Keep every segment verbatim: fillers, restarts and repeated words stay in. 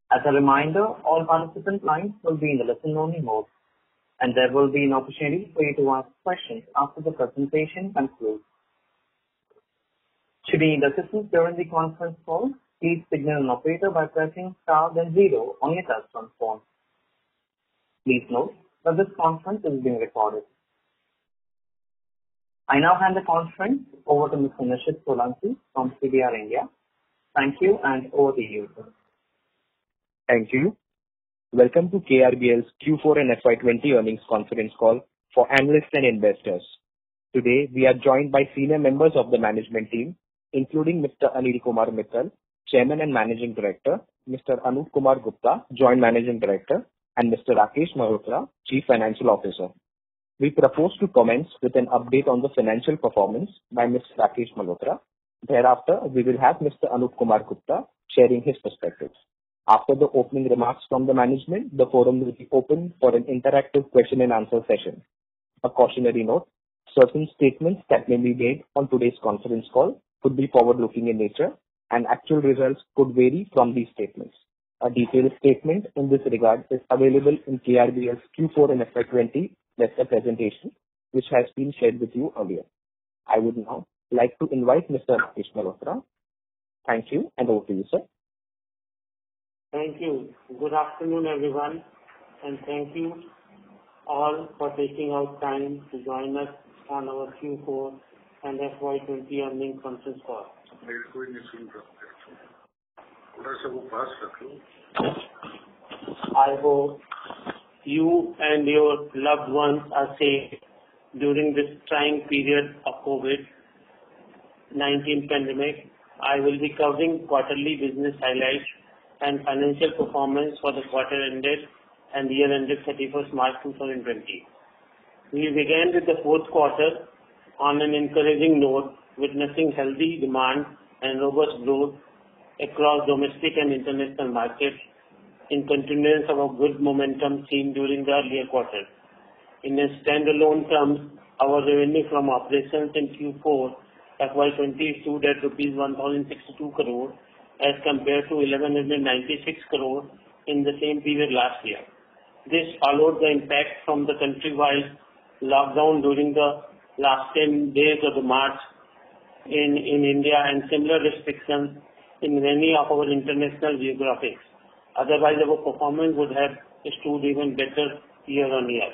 As a reminder, all participant lines will be in the listen-only mode, and there will be an opportunity for you to ask questions after the presentation concludes. Should you need assistance during the conference call, please signal an operator by pressing star then zero on your touchtone phone. Please note that this conference is being recorded. I now hand the conference over to Mister Nishit Solanki from C D R India. Thank you, and over to you, sir. Thank you. Welcome to K R B L's Q four and F Y twenty earnings conference call for analysts and investors. Today, we are joined by senior members of the management team, including Mister Anil Kumar Mittal, Chairman and Managing Director, Mister Anup Kumar Gupta, Joint Managing Director, and Mister Rakesh Malhotra, Chief Financial Officer. We propose to commence with an update on the financial performance by Mister Rakesh Malhotra. Thereafter, we will have Mister Anup Kumar Gupta sharing his perspectives. After the opening remarks from the management, the forum will be open for an interactive question and answer session. A cautionary note, certain statements that may be made on today's conference call could be forward-looking in nature, and actual results could vary from these statements. A detailed statement in this regard is available in K R B L's Q four and F Y twenty investor presentation, which has been shared with you earlier. I would now like to invite Mister Rakesh Malhotra. Thank you, and over to you, sir. Thank you. Good afternoon, everyone, and thank you all for taking out time to join us on our Q four and F Y twenty earnings conference call. I hope you and your loved ones are safe during this trying period of COVID nineteen pandemic. I will be covering quarterly business highlights and financial performance for the quarter ended and year ended thirty-first March two thousand twenty. We began with the fourth quarter on an encouraging note, witnessing healthy demand and robust growth across domestic and international markets in continuance of a good momentum seen during the earlier quarter. In a standalone terms, our revenue from operations in Q four F Y twenty stood at rupees one thousand sixty-two crore as compared to eleven ninety-six crore in the same period last year. This followed the impact from the countrywide lockdown during the last ten days of the March in, in India and similar restrictions in many of our international geographies. Otherwise, our performance would have stood even better year on year.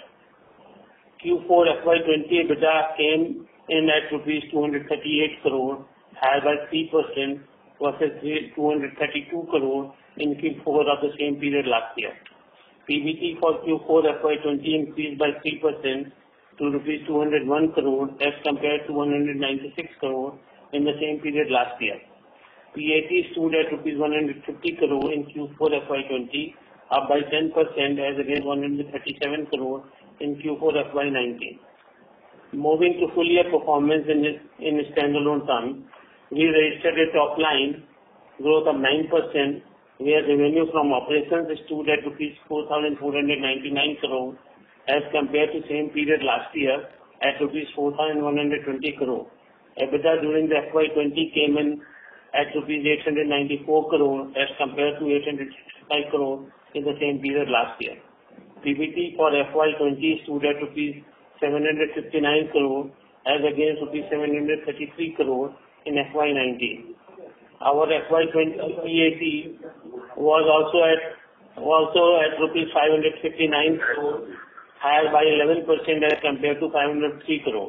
Q four F Y twenty EBITDA came in at rupees two hundred thirty-eight crore, higher by three percent versus two hundred thirty-two crore in Q four of the same period last year. P B T for Q four F Y twenty increased by three percent to rupees two hundred one crore as compared to one hundred ninety-six crore in the same period last year. P A T stood at rupees one hundred fifty crore in Q four F Y twenty, up by ten percent as against one hundred thirty-seven crore in Q four F Y nineteen. Moving to full year performance in, in standalone terms, we registered a top line growth of nine percent, where revenue from operations stood at rupees four thousand four hundred ninety-nine crore as compared to same period last year at rupees four thousand one hundred twenty crore. EBITDA during the F Y twenty came in at rupees eight hundred ninety-four crore as compared to eight hundred sixty-five crore in the same period last year. P B T for F Y twenty stood at rupees seven hundred fifty-nine crore as against rupees seven hundred thirty-three crore in F Y nineteen. Our F Y twenty P A T was also at also at rupees five hundred fifty-nine crore, higher by eleven percent as compared to five hundred three crore.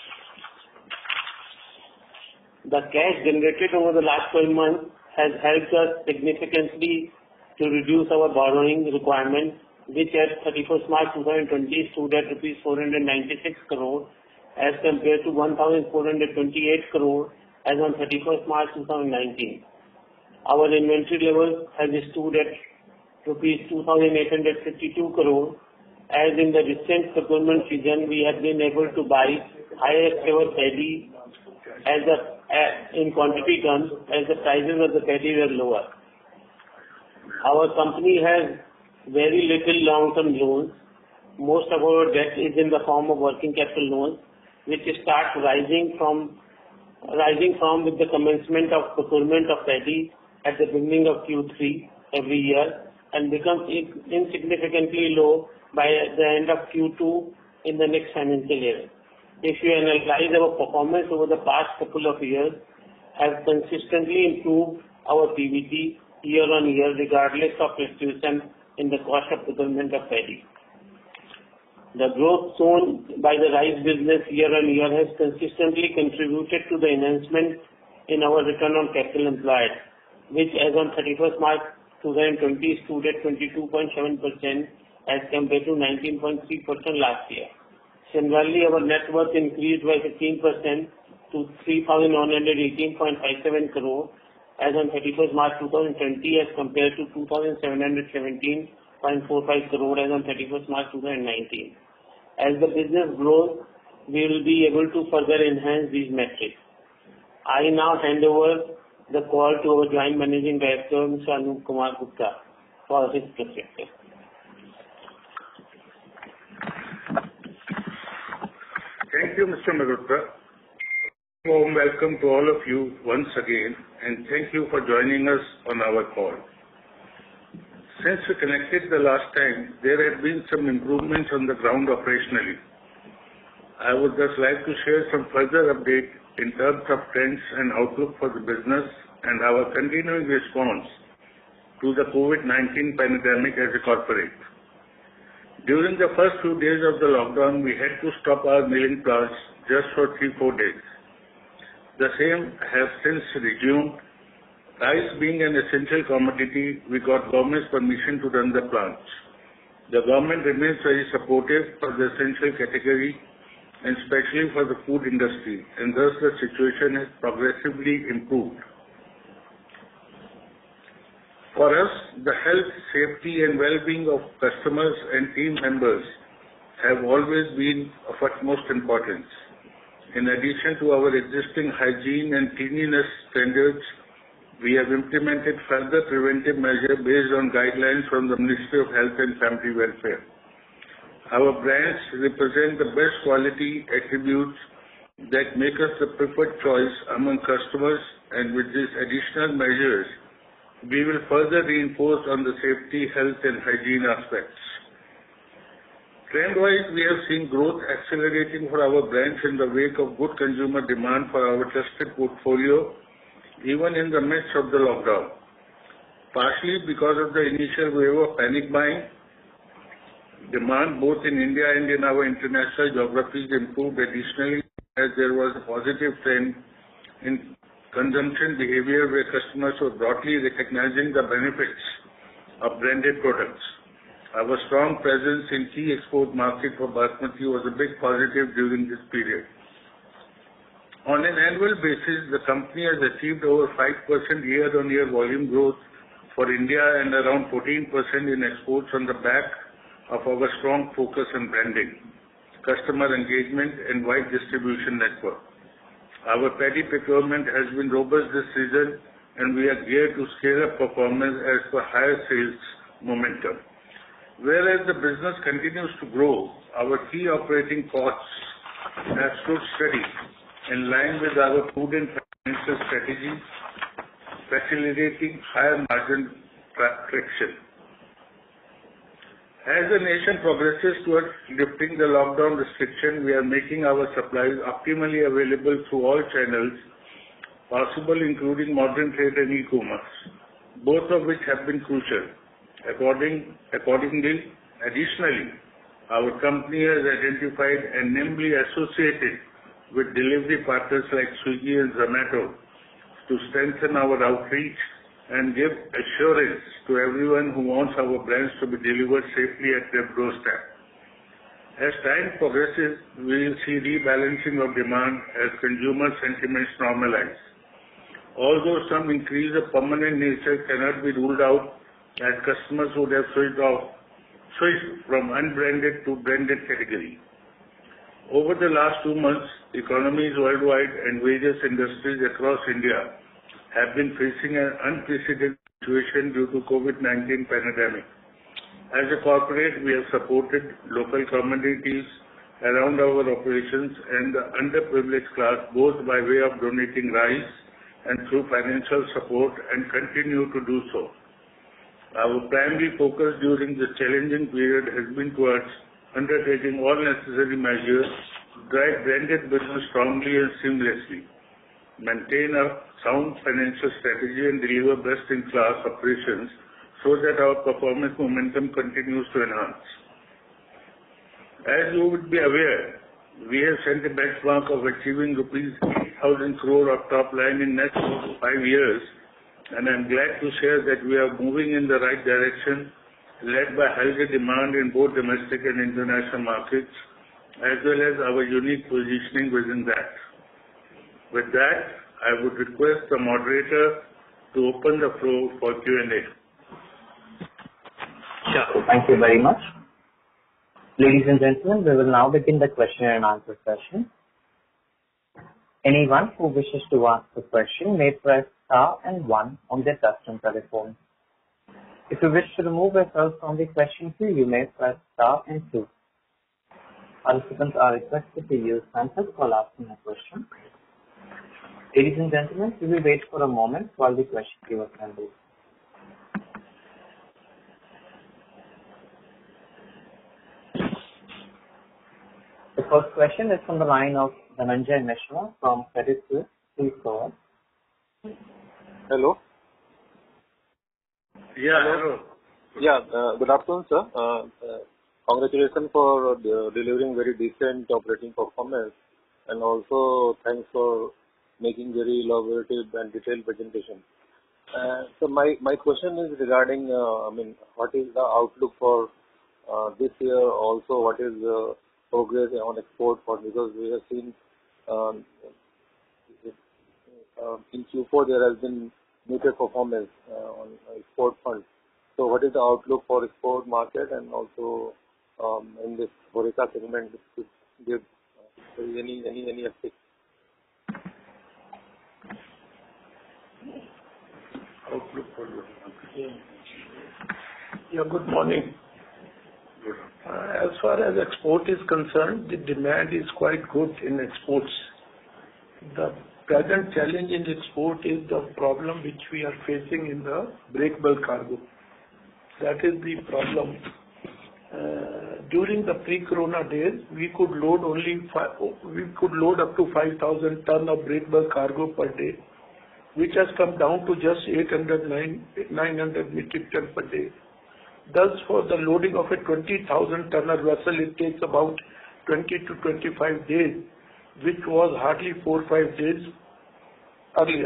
The cash generated over the last twelve months has helped us significantly to reduce our borrowing requirement, which at thirty-first March two thousand twenty stood at rupees four hundred ninety-six crore as compared to one thousand four hundred twenty-eight crore as on thirty-first March two thousand nineteen. Our inventory level has stood at rupees two thousand eight hundred fifty-two crore. As in the recent procurement season, we have been able to buy highest ever paddy as the uh, in quantity terms as the prices of the paddy were lower. Our company has very little long-term loans. Most of our debt is in the form of working capital loans, which start rising from rising from with the commencement of procurement of paddy at the beginning of Q three every year, and become insignificantly low by the end of Q two in the next financial year. If you analyze our performance over the past couple of years, have consistently improved our P B T year-on-year, regardless of fluctuation in the cost of procurement of paddy. The growth shown by the rice business year-on-year has consistently contributed to the enhancement in our return on capital employed, which as on thirty-first March twenty twenty stood at twenty-two point seven percent as compared to nineteen point three percent last year. Similarly, our net worth increased by fifteen percent to three thousand one hundred eighteen point five seven crore as on thirty-first March twenty twenty as compared to two thousand seven hundred seventeen point four five crore as on thirty-first March twenty nineteen. As the business grows, we will be able to further enhance these metrics. I now hand over the call to our Joint Managing Director, Mister Anup Kumar Gupta, for his perspective. Thank you, Mister Malhotra. Warm welcome to all of you once again, and thank you for joining us on our call. Since we connected the last time, there have been some improvements on the ground operationally. I would just like to share some further update in terms of trends and outlook for the business and our continuing response to the COVID nineteen pandemic as a corporate. During the first few days of the lockdown, we had to stop our milling plants just for three, four days. The same has since resumed. Rice being an essential commodity, we got government's permission to run the plants. The government remains very supportive for the essential category and especially for the food industry, and thus the situation has progressively improved. For us, the health, safety and well-being of customers and team members have always been of utmost importance. In addition to our existing hygiene and cleanliness standards, we have implemented further preventive measures based on guidelines from the Ministry of Health and Family Welfare. Our brands represent the best quality attributes that make us the preferred choice among customers, and with these additional measures, we will further reinforce on the safety, health and hygiene aspects. Trend-wise, we have seen growth accelerating for our brands in the wake of good consumer demand for our trusted portfolio, even in the midst of the lockdown. Partially because of the initial wave of panic buying, demand both in India and in our international geographies improved additionally as there was a positive trend in consumption behavior where customers were broadly recognizing the benefits of branded products. Our strong presence in key export market for Basmati was a big positive during this period. On an annual basis, the company has achieved over five percent year-on-year volume growth for India and around fourteen percent in exports on the back of our strong focus on branding, customer engagement and wide distribution network. Our paddy procurement has been robust this season, and we are geared to scale up performance as per higher sales momentum. Whereas the business continues to grow, our key operating costs have stood steady in line with our prudent financial strategy, facilitating higher margin traction. As the nation progresses towards lifting the lockdown restriction, we are making our supplies optimally available through all channels possible, including modern trade and e-commerce, both of which have been crucial. According, accordingly, additionally, our company has identified and nimbly associated with delivery partners like Swiggy and Zomato to strengthen our outreach and give assurance to everyone who wants our brands to be delivered safely at their doorstep. As time progresses, we will see rebalancing of demand as consumer sentiments normalize. Although some increase of permanent nature cannot be ruled out, as customers would have switched off, switched from unbranded to branded category. Over the last two months, economies worldwide and various industries across India have been facing an unprecedented situation due to COVID nineteen pandemic. As a corporate, we have supported local communities around our operations and the underprivileged class both by way of donating rice and through financial support, and continue to do so. Our primary focus during this challenging period has been towards undertaking all necessary measures to drive branded business strongly and seamlessly, maintain a sound financial strategy, and deliver best-in-class operations so that our performance momentum continues to enhance. As you would be aware, we have set a benchmark of achieving rupees eight thousand crore of top line in next five years, and I'm glad to share that we are moving in the right direction, led by healthy demand in both domestic and international markets, as well as our unique positioning within that. With that, I would request the moderator to open the floor for Q and A. Sure. Thank you very much. Ladies and gentlemen, we will now begin the question and answer session. Anyone who wishes to ask a question may press star and one on their touchtone telephone. If you wish to remove yourself from the question queue, you may press star and two. Participants are requested to use handsets while asking a question. Ladies and gentlemen, we will wait for a moment while the question queue assembles. The first question is from the line of Dhananjay Mishra from Credit Suisse. Please go ahead. Hello. Yeah, hello. Yeah, uh, good afternoon, sir. Uh, uh, congratulations for uh, delivering very decent operating performance, and also thanks for making very elaborative and detailed presentation. Uh, so my, my question is regarding, uh, I mean, what is the outlook for uh, this year? Also, what is the progress on export front? Because we have seen um, uh, in Q four there has been muted performance uh, on export front. So what is the outlook for export market, and also um, in this HoReCa segment, if you give uh, any any any update? Outlook for the market. Yeah, good morning. Good. Uh, As far as export is concerned, the demand is quite good in exports. The present challenge in export is the problem which we are facing in the breakable cargo. That is the problem. Uh, During the pre-corona days, we could load only fi- we could load up to five thousand ton of breakable cargo per day, which has come down to just eight hundred, nine hundred metric ton per day. Thus, for the loading of a twenty thousand tonner vessel, it takes about twenty to twenty-five days, which was hardly four or five days earlier.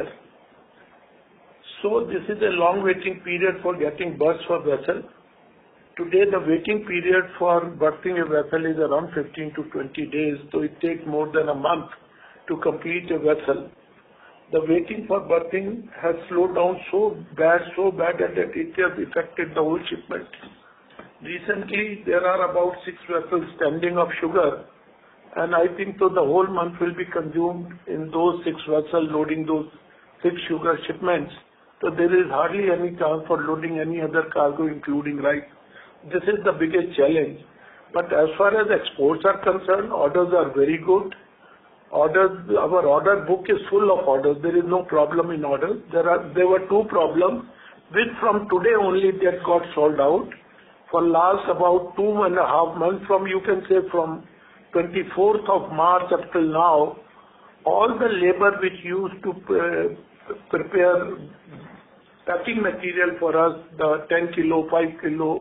So this is a long waiting period for getting berths for vessel. Today, the waiting period for berthing a vessel is around fifteen to twenty days, so it takes more than a month to complete a vessel. The waiting for berthing has slowed down so bad, so bad that it has affected the whole shipment. Recently, there are about six vessels standing of sugar, and I think so the whole month will be consumed in those six vessels loading those six sugar shipments. So there is hardly any chance for loading any other cargo, including rice. This is the biggest challenge. But as far as exports are concerned, orders are very good. Orders, our order book is full of orders. There is no problem in orders. There are there were two problems, which from today only that got solved out. For last about two and a half months, from you can say from twenty-fourth of March up till now, all the labor which used to uh, prepare packing material for us, the ten kilo, five kilo.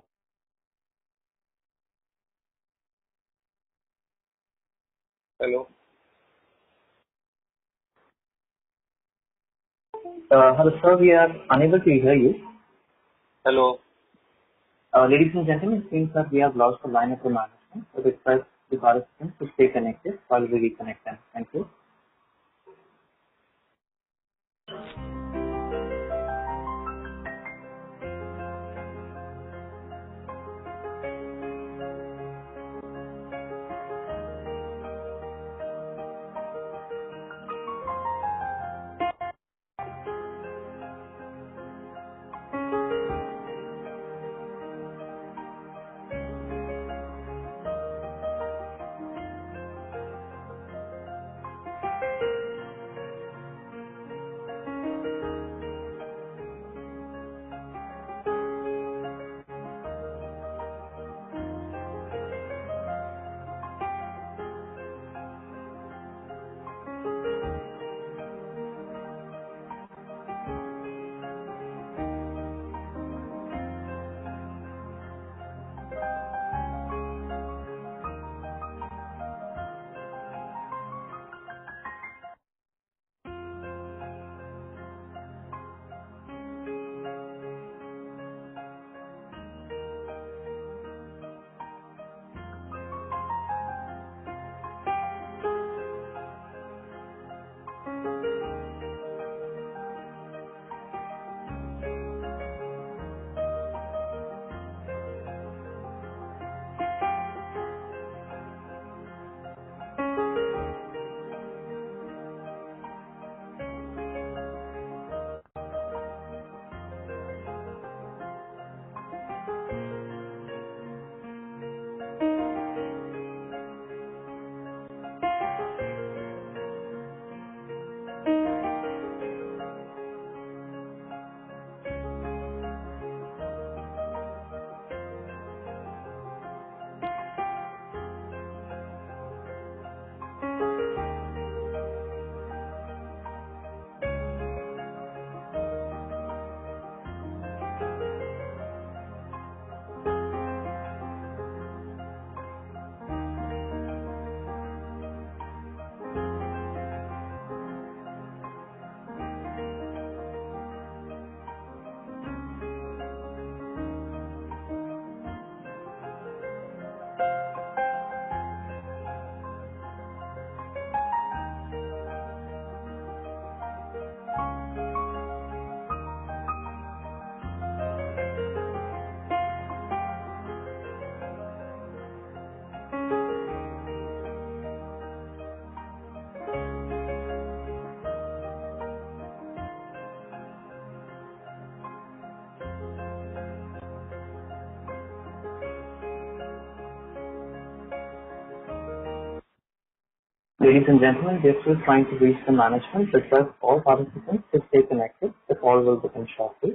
Hello. Uh, hello, sir. We are unable to hear you. Hello. Uh, ladies and gentlemen, it seems that we have lost the line of the management. So request the participants to stay connected while we reconnect them. Thank you. Ladies and gentlemen, we are still trying to reach the management. Request all participants to stay connected. The call will begin shortly.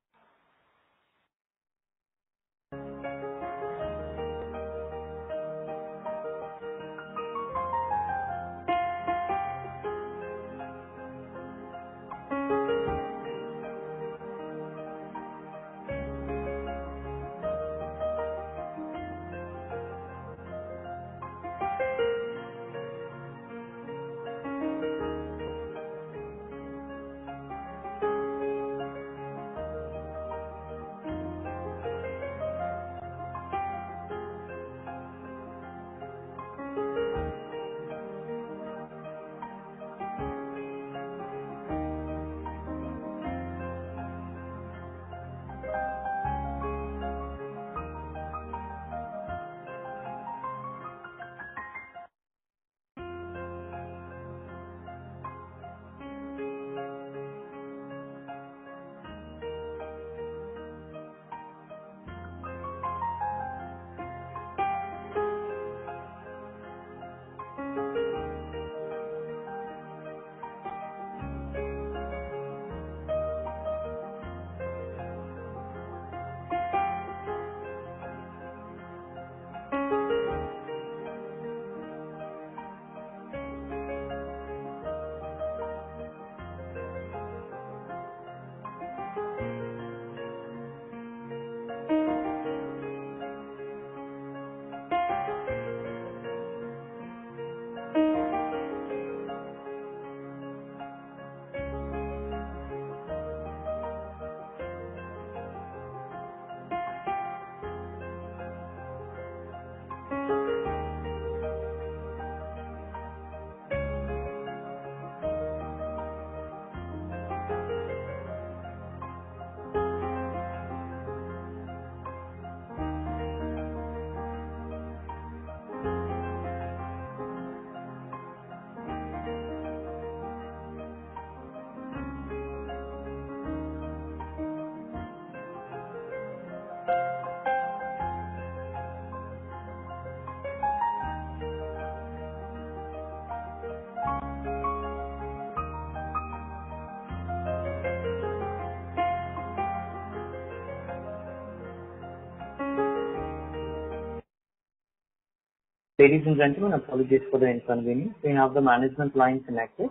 Ladies and gentlemen, apologies for the inconvenience. We have the management line connected.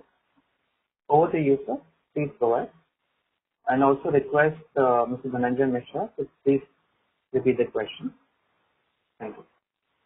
Over to you, sir. Please go ahead. And also request uh, Mister Dhananjay Mishra to please repeat the question. Thank you.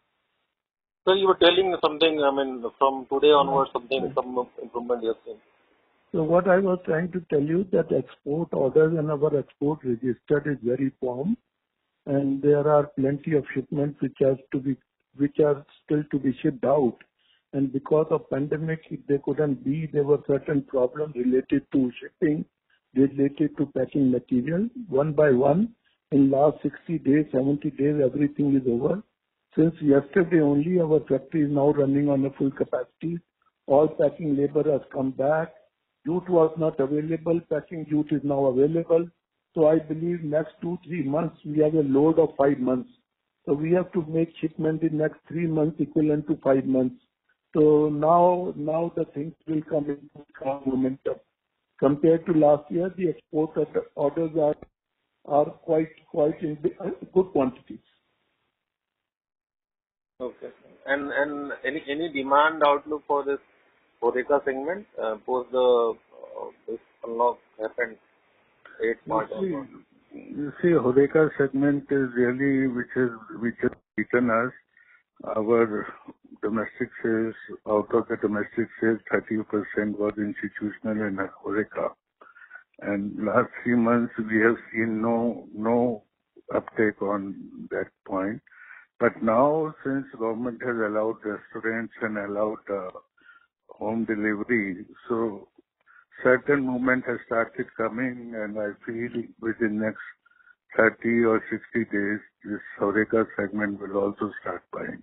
So you were telling something, I mean, from today onwards, something, some improvement you have seen. So what I was trying to tell you that export orders and our export register is very firm, and there are plenty of shipments which has to be which are still to be shipped out. And because of pandemic, they couldn't be. There were certain problems related to shipping, related to packing material. One by one, in last sixty days, seventy days, everything is over. Since yesterday only, our factory is now running on a full capacity. All packing labor has come back. Jute was not available. Packing jute is now available. So I believe next two, three months, we have a load of five months. So we have to make shipment in next three months equivalent to five months. So now, now the things will come into strong momentum. Compared to last year, the export orders are are quite quite in good quantities. Okay. And and any any demand outlook for this HoReCa segment uh, post the uh, this unlock happened eight March onward? You see, HoReCa segment is really which is which has beaten us. Our domestic sales, out of the domestic sales, thirty percent was institutional and HoReCa. And last three months we have seen no no uptake on that point. But now, since government has allowed restaurants and allowed uh, home delivery, so certain movement has started coming, and I feel within next thirty or sixty days, this HoReCa segment will also start buying.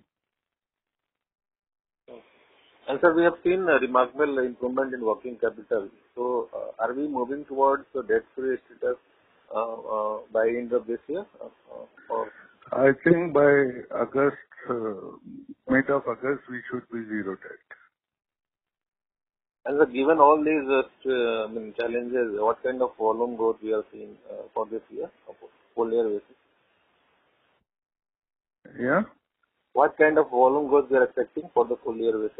And sir, we have seen a remarkable improvement in working capital. So, uh, are we moving towards the debt-free status uh, uh, by end of this year? Uh, uh, or I think by August, uh, mid of August, we should be zero debt. And so given all these uh, I mean, challenges, what kind of volume growth we are seeing uh, for this year, full year basis? Yeah. What kind of volume growth we are expecting for the full year basis?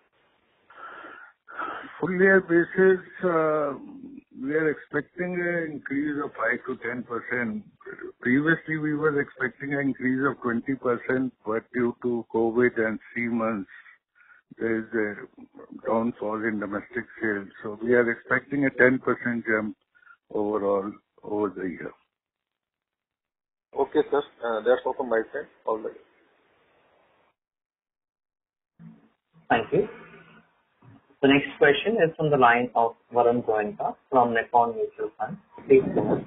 Full year basis, uh, we are expecting an increase of five to ten percent. Previously, we were expecting an increase of twenty percent, but due to COVID and three months, there is a downfall in domestic sales. So we are expecting a ten percent jump overall over the year. Okay, sir. Uh, that's all from my side. All right. Thank you. The next question is from the line of Varun Goenka from Nippon Mutual Fund. Please go ahead.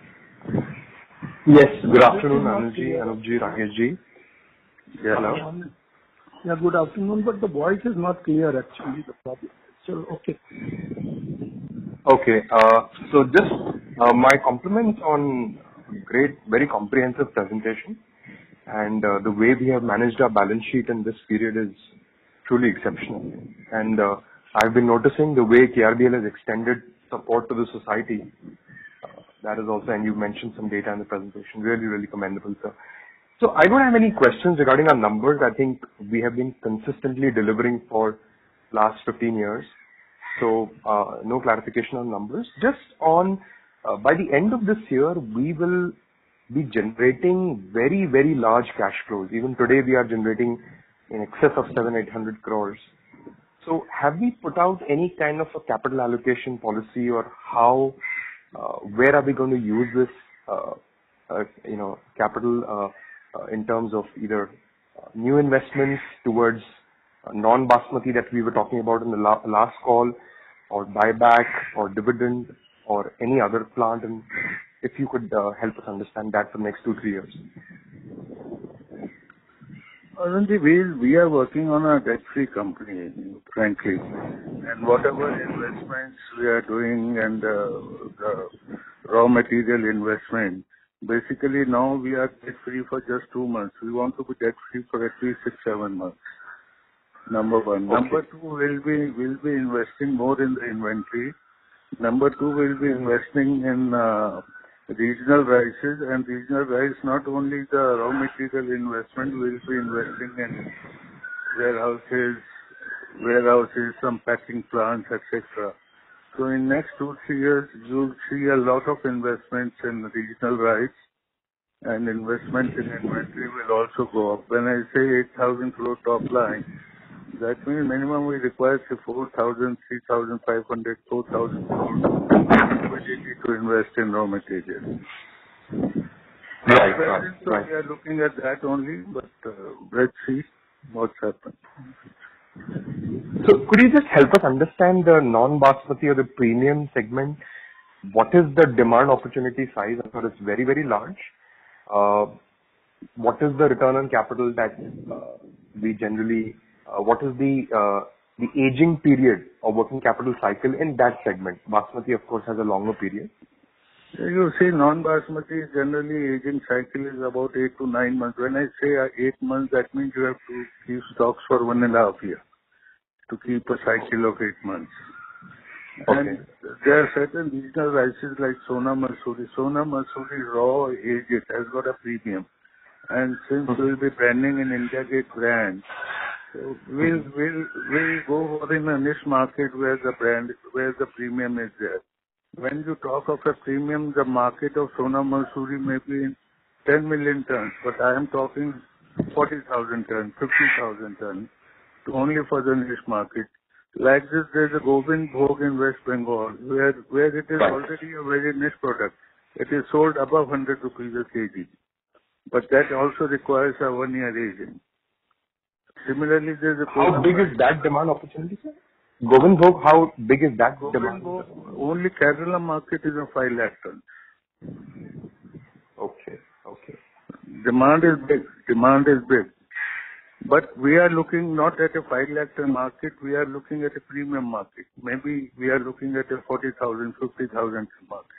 Yes, good afternoon, Anilji, Anupji, Rakeshji. Yeah. Hello. Yeah, good afternoon, but the voice is not clear actually, the problem. So, okay. Okay, uh, so just uh, my compliments on great, very comprehensive presentation, and uh, the way we have managed our balance sheet in this period is truly exceptional. And uh, I've been noticing the way K R B L has extended support to the society. Uh, that is also, and you mentioned some data in the presentation, really, really commendable, sir. So I don't have any questions regarding our numbers. I think we have been consistently delivering for last fifteen years. So uh, no clarification on numbers. Just on, uh, by the end of this year, we will be generating very, very large cash flows. Even today, we are generating in excess of seven, eight hundred crores. So have we put out any kind of a capital allocation policy, or how, uh, where are we going to use this, uh, uh, you know, capital uh, uh, in terms of either uh, new investments towards uh, non-basmati that we were talking about in the la- last call, or buyback, or dividend, or any other plant? And if you could uh, help us understand that for the next two, three years. Arunji, we, we are working on a debt-free company, frankly. And whatever investments we are doing and uh, the raw material investment, basically now we are debt-free for just two months. We want to be debt-free for at least six, seven months. Number one. Okay. Number two, we'll be, we'll be investing more in the inventory. Number two, we'll be investing in uh, regional rices, and regional rice, not only the raw material investment, we'll be investing in warehouses, warehouses, some packing plants, et cetera. So in next two, three years, you'll see a lot of investments in regional rice, and investment in inventory will also go up. When I say eight thousand crore top line, that means minimum we require four thousand, three thousand five hundred, four thousand crore liquidity to invest in raw materials. Right, right, So right. we are looking at that only, but uh, let's see what's happened. So could you just help us understand the non-basmati or the premium segment? What is the demand opportunity size? I thought it's very, very large. Uh, what is the return on capital that uh, we generally, uh, what is the uh, the aging period or working capital cycle in that segment? Basmati, of course, has a longer period. You see, non-basmati generally aging cycle is about eight to nine months. When I say eight months, that means you have to keep stocks for one and a half year to keep a cycle of eight months. Okay. And there are certain regional rices like Sona Masuri. Sona Masuri raw aged has got a premium. And since we'll be branding an India Gate brand, so we'll, we'll, we'll go for in a niche market where the brand, where the premium is there. When you talk of a premium, the market of Sona Masuri may be in ten million tons, but I am talking forty thousand tons, fifty thousand tons, only for the niche market. Like this, there's a Govind Bhog in West Bengal, where, where it is Right. already a very niche product. It is sold above one hundred rupees a kg. But that also requires a one-year aging. Similarly, there's a... How big is that demand opportunity, sir? Govind Bhog, how big is that Govind demand? Bhog, only Kerala market is a five lakh tons. Okay, okay. Demand is big. Demand is big. But we are looking not at a five lakh ton market, we are looking at a premium market. Maybe we are looking at a forty thousand, fifty thousand ton market.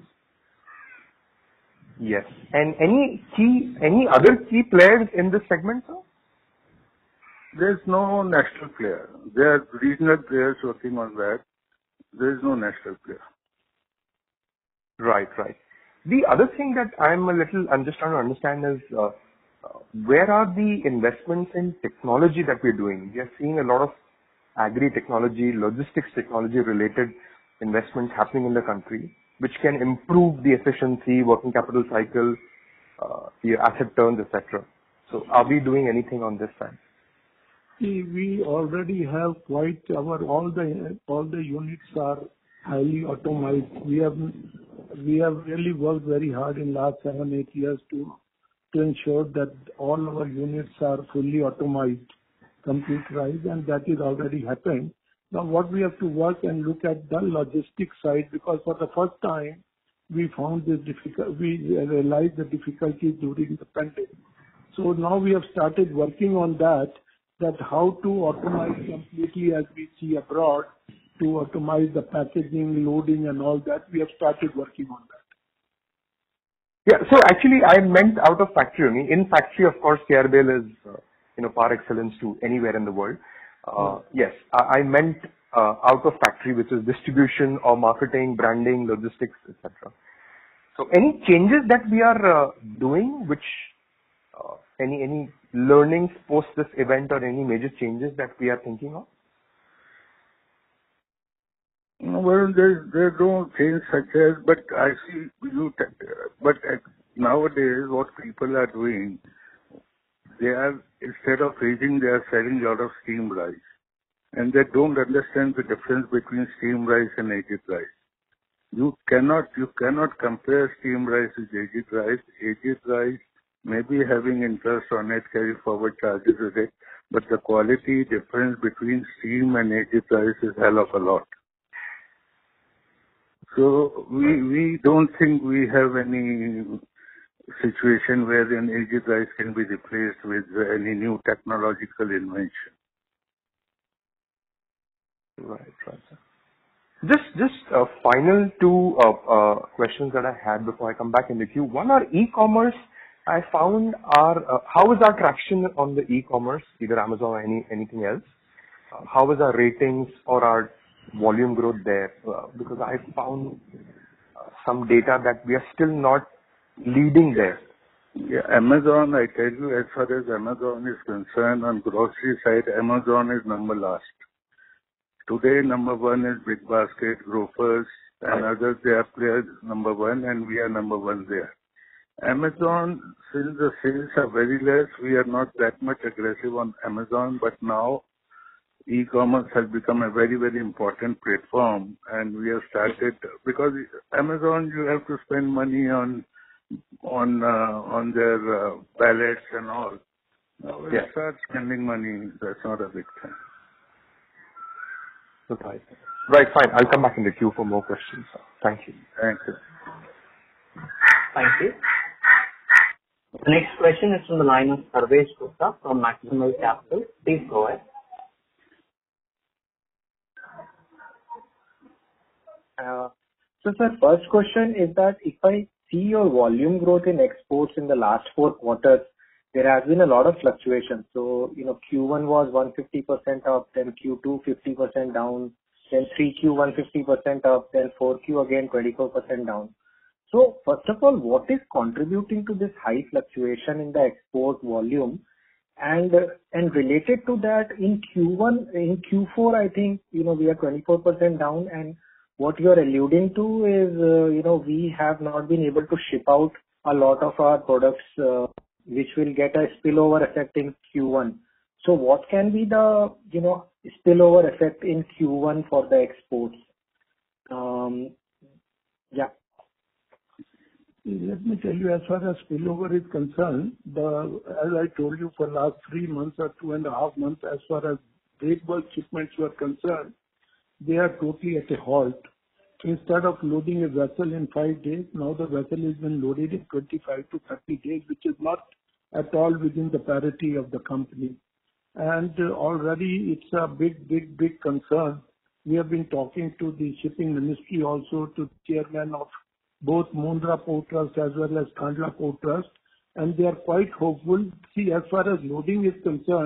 Yes. And any key, any other key players in this segment, sir? There's no national player. There are regional players working on that. There is no national player. Right, right. The other thing that I'm a little, I'm just trying to understand is, uh, uh, where are the investments in technology that we're doing? We are seeing a lot of agri-technology, logistics technology-related investments happening in the country, which can improve the efficiency, working capital cycle, uh, the asset turns, et cetera. So, are we doing anything on this side? See, we already have quite our all the all the units are highly automated. We have we have really worked very hard in last seven eight years to to ensure that all our units are fully automated, computerized, and that is already happened. Now, what we have to work and look at the logistics side, because for the first time we found this difficult. We realized the difficulties during the pandemic. So now we have started working on that. That how to automate completely as we see abroad, to automate the packaging, loading and all that. We have started working on that. Yeah, so actually I meant out of factory only. In factory, of course, K R B L is, uh, you know, par excellence to anywhere in the world. Uh, yes, I, I meant uh, out of factory, which is distribution or marketing, branding, logistics, et cetera. So any changes that we are uh, doing, which uh, any any learnings post this event or any major changes that we are thinking of? Well, there there don't change such as, but I see you. T- but uh, nowadays, what people are doing, they are instead of raising, they are selling a lot of steamed rice, and they don't understand the difference between steamed rice and aged rice. You cannot you cannot compare steamed rice with aged rice. Aged rice may be having interest on it, carry forward charges with it, but the quality difference between steam and aged rice is hell of a lot. So we we don't think we have any situation wherein aged rice can be replaced with any new technological invention. Right, right. Just just uh, final two uh, uh, questions that I had before I come back in the queue. One are e-commerce. I found our, uh, how is our traction on the e-commerce, either Amazon or any anything else? Uh, how is our ratings or our volume growth there? Uh, because I found uh, some data that we are still not leading there. Yeah, Amazon, I tell you, as far as Amazon is concerned, on grocery side, Amazon is number last. Today, number one is Big Basket, Grofers, and right. others, they are players number one, and we are number one there. Amazon, since the sales are very less, we are not that much aggressive on Amazon, but now e-commerce has become a very, very important platform, and we have started, because Amazon, you have to spend money on on uh, on their uh, ballots and all. Now when yeah. you start spending money, that's not a big thing. Okay. Right, fine. I'll come back in the queue for more questions. Thank you. Thank you. Thank you. The next question is from the line of Sarvesh Gupta from Maximal Capital. Please go ahead. Uh, so, sir, first question is that if I see your volume growth in exports in the last four quarters, there has been a lot of fluctuation. So, you know, Q one was one hundred fifty percent up, then Q two fifty percent down, then three Q one hundred fifty percent up, then four Q again twenty-four percent down. So, first of all, what is contributing to this high fluctuation in the export volume? And uh, and related to that, in Q one, in Q four, I think, you know, we are twenty-four percent down, and what you are alluding to is, uh, you know, we have not been able to ship out a lot of our products, uh, which will get a spillover effect in Q one. So what can be the, you know, spillover effect in Q one for the exports? Um, yeah. Let me tell you, as far as spillover is concerned, the, as I told you, for last three months or two and a half months, as far as break bulk shipments were concerned, they are totally at a halt. Instead of loading a vessel in five days, now the vessel has been loaded in twenty-five to thirty days, which is not at all within the parity of the company. And uh, already it's a big, big, big concern. We have been talking to the shipping ministry, also to the chairman of both Mundra Port Trust as well as Kandla Port Trust, and they are quite hopeful. See, as far as loading is concerned,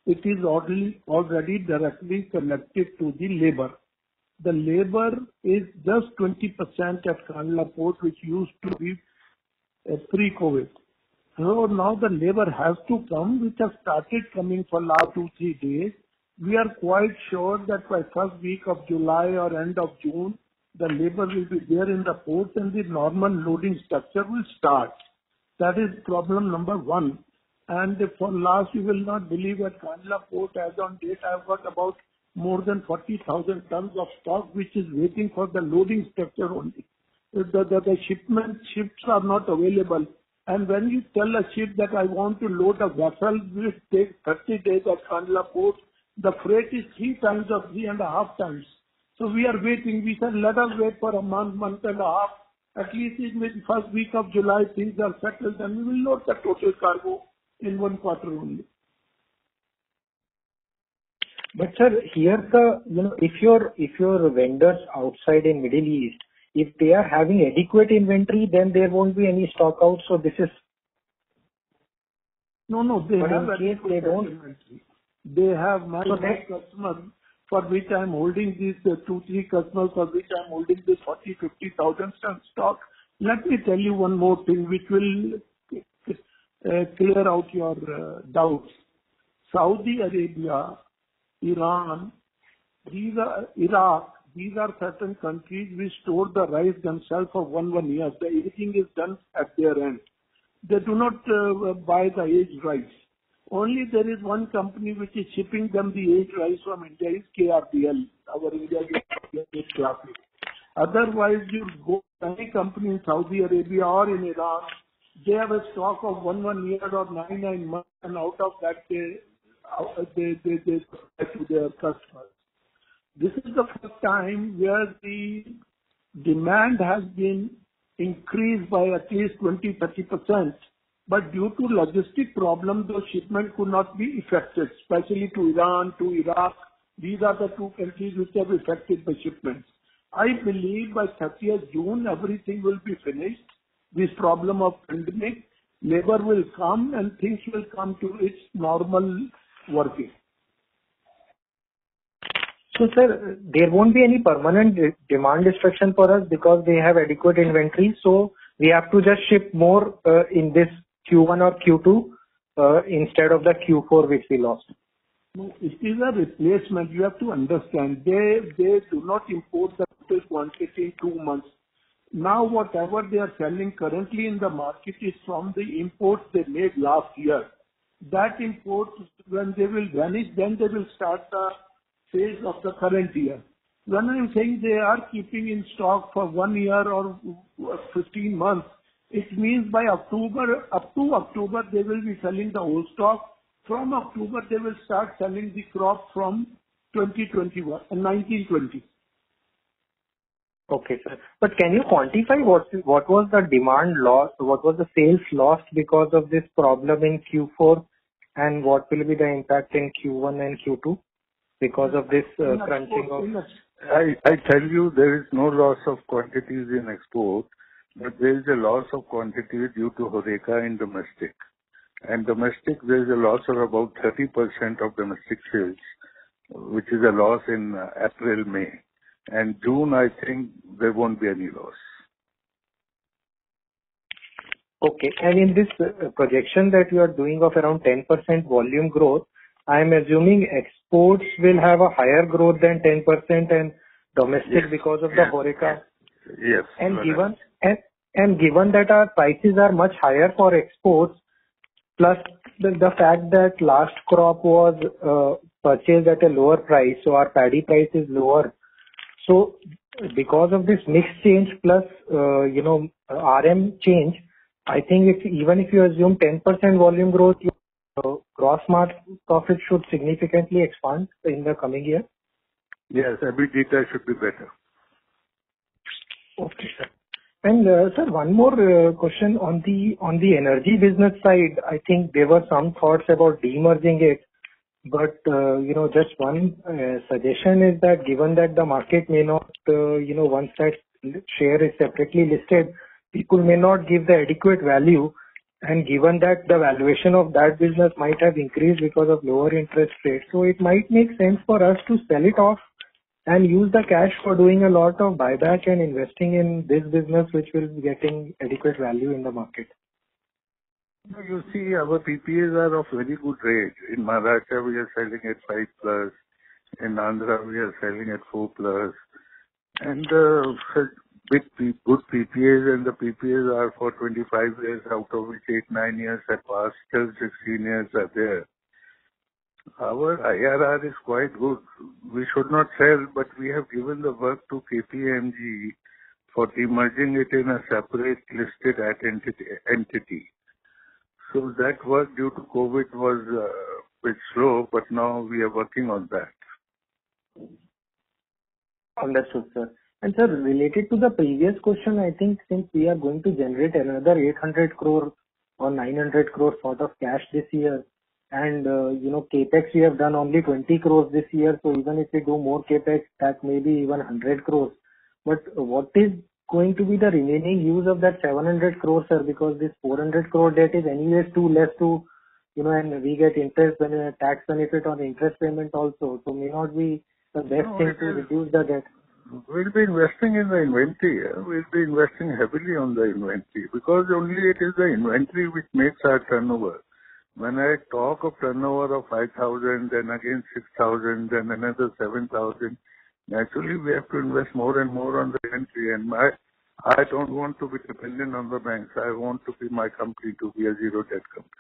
it is already, already directly connected to the labor. The labor is just twenty percent at Kandla Port, which used to be uh, pre-COVID. So now the labor has to come, which has started coming for last two, three days. We are quite sure that by first week of July or end of June, the labor will be there in the port and the normal loading structure will start. That is problem number one. And for last, you will not believe at Kandla Port, as on date, I have got about more than forty thousand tons of stock, which is waiting for the loading structure only. The, the, the shipment ships are not available. And when you tell a ship that I want to load a vessel, which takes thirty days at Kandla Port, the freight is three times or three and a half times. So we are waiting. We said, let us wait for a month, month and a half. At least in the first week of July, things are settled and we will load the total cargo in one quarter only. But sir, here the, you know, if your, if your vendors outside in Middle East, if they are having adequate inventory, then there won't be any stock out. So this is... No, no, they but have in case they don't... inventory. They have my, so my customers for which I am holding these uh, two, three customers for which I am holding this forty, fifty thousand ton stock. Let me tell you one more thing which will uh, clear out your uh, doubts. Saudi Arabia, Iran, these are Iraq, these are certain countries which store the rice themselves for one, one year. The aging is done at their end. They do not uh, buy the aged rice. Only there is one company which is shipping them the aged rice from India is K R B L, our India is classic. Otherwise, you go to any company in Saudi Arabia or in Iran, they have a stock of one, one year or nine, nine months, and out of that they, they, they, they supply to their customers. This is the first time where the demand has been increased by at least twenty to thirty percent. But due to logistic problems, those shipments could not be effected, especially to Iran, to Iraq. These are the two countries which have affected the shipments. I believe by thirtieth June, everything will be finished. This problem of pandemic, labor will come and things will come to its normal working. So sir, there won't be any permanent de- demand destruction for us because they have adequate inventory. So we have to just ship more uh, in this Q one or Q two uh, instead of the Q four which we lost. No, it is a replacement. You have to understand. They they do not import the total quantity in two months. Now whatever they are selling currently in the market is from the imports they made last year. That import, when they will vanish, then they will start the phase of the current year. When I am saying they are keeping in stock for one year or fifteen months, it means by October, up to October, they will be selling the old stock. From October, they will start selling the crop from twenty twenty-one, nineteen twenty. Okay, sir. But can you quantify what what was the demand loss, what was the sales lost because of this problem in Q four, and what will be the impact in Q one and Q two because of this uh, crunching of... I, I tell you, there is no loss of quantities in export, but there is a loss of quantity due to HoReCa in domestic. And domestic, there is a loss of about thirty percent of domestic sales, which is a loss in uh, April, May. And June, I think there won't be any loss. Okay. And in this uh, projection that you are doing of around ten percent volume growth, I am assuming exports will have a higher growth than ten percent and domestic Yes. because of Yes. the HoReCa. Yes. And well, given and, and given that our prices are much higher for exports, plus the, the fact that last crop was uh, purchased at a lower price, so our paddy price is lower. So because of this mix change plus, uh, you know, R M change, I think if even if you assume ten percent volume growth, your uh, gross margin profit should significantly expand in the coming year. Yes, EBITDA should be better. Okay, sir. And uh, sir, one more uh, question on the on the energy business side. I think there were some thoughts about demerging it, but uh, you know, just one uh, suggestion is that given that the market may not, uh, you know, once that share is separately listed, people may not give the adequate value, And given that the valuation of that business might have increased because of lower interest rates, so it might make sense for us to sell it off and use the cash for doing a lot of buyback and investing in this business, which will be getting adequate value in the market. You see, our P P As are of very good rate. In Maharashtra, we are selling at five plus. In Andhra, we are selling at four plus. And uh, such big, P- good P P As, and the P P As are for twenty-five years, out of which eight, nine years have passed, still sixteen years are there. Our I R R is quite good. We should not sell, but we have given the work to K P M G for demerging it in a separate listed at entity. entity. So that work due to COVID was uh, a bit slow, but now we are working on that. Understood, sir. And sir, related to the previous question, I think since we are going to generate another eight hundred crore or nine hundred crore sort of cash this year, and uh, you know, capex we have done only twenty crores this year, so even if we do more capex, that may be even one hundred crores. But what is going to be the remaining use of that seven hundred crores, sir? Because this four hundred crore debt is anyways too less to, you know, and we get interest benefit, tax benefit on interest payment also, so may not be the best No, thing it to is- reduce the debt. We'll be investing in the inventory. yeah. We'll be investing heavily on the inventory because only it is the inventory which makes our turnover. When I talk of turnover of five thousand, then again six thousand, then another seven thousand, naturally we have to invest more and more on the inventory. And my, I don't want to be dependent on the banks. I want to be my company to be a zero debt company.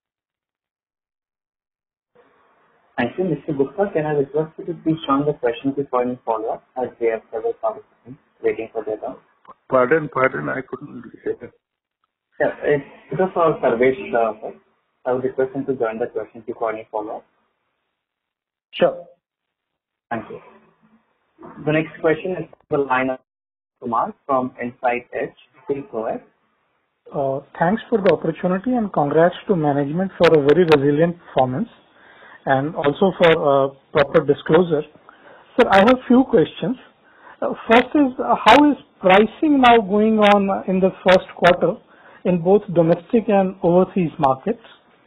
Thank you. Mister Gupta, can I request you to please join the question before any follow-up, as we have several participants waiting for their turn. Pardon, pardon, I couldn't hear. Yeah, it's because for Sarvesh, uh, sir. I would request him to join the question before any follow-up. Sure. Thank you. The next question is the line of Kumar from Insight Edge. Please go ahead. Uh, Thanks for the opportunity and congrats to management for a very resilient performance and also for uh, proper disclosure. Sir, I have few questions. Uh, First is, uh, how is pricing now going on in the first quarter in both domestic and overseas markets?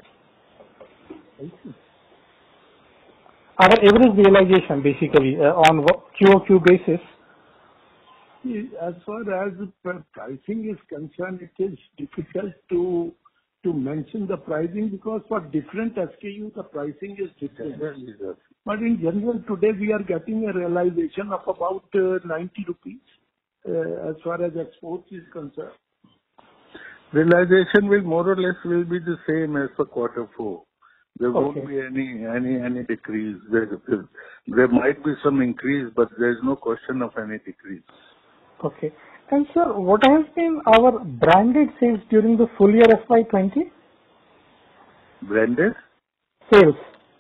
Our average realization basically uh, on Q O Q basis. As far as the pricing is concerned, it is difficult to to mention the pricing because for different S K U, the pricing is different. But in general, today we are getting a realization of about uh, ninety rupees uh, as far as exports is concerned. Realization will more or less will be the same as for quarter four. There won't Okay. be any any any decrease. There, there there might be some increase, but there is no question of any decrease. Okay. And sir, what has been our branded sales during the full year F Y twenty? Branded, Sales.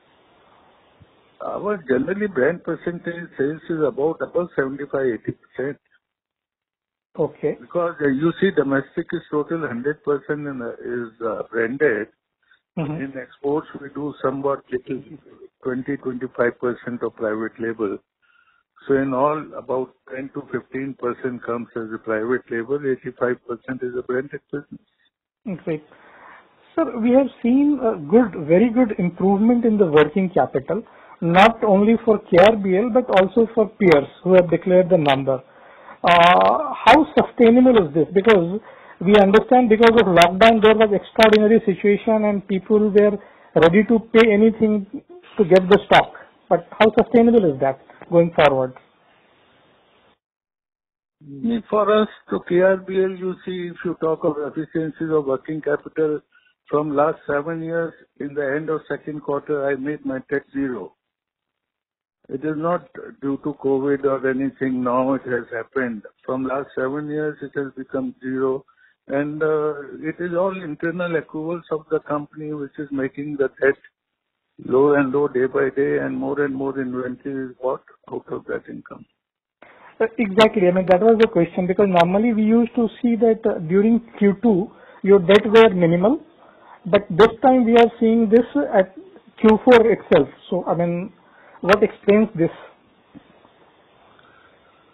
our generally brand percentage sales is about above seventy-five to eighty percent. Okay. Because uh, you see domestic is total one hundred percent in, uh, is uh, branded. Mhm. In exports, we do somewhat little twenty to twenty-five percent of private label. So in all, about ten to fifteen percent comes as a private label, eighty-five percent is a branded business. Great. Sir, we have seen a good, very good improvement in the working capital, not only for K R B L, but also for peers who have declared the number. Uh, How sustainable is this? Because we understand because of lockdown, there was extraordinary situation and people were ready to pay anything to get the stock. But how sustainable is that going forward? For us, to K R B L, you see, if you talk of efficiencies of working capital, from last seven years, in the end of second quarter, I made my debt zero. It is not due to COVID or anything. Now it has happened. From last seven years, it has become zero. And uh, it is all internal accruals of the company which is making the debt low and low day by day, and more and more inventory is bought out of that income. Uh, Exactly. I mean, that was the question, because normally we used to see that uh, during Q two, your debt were minimal, but this time we are seeing this at Q four itself. So, I mean, what explains this?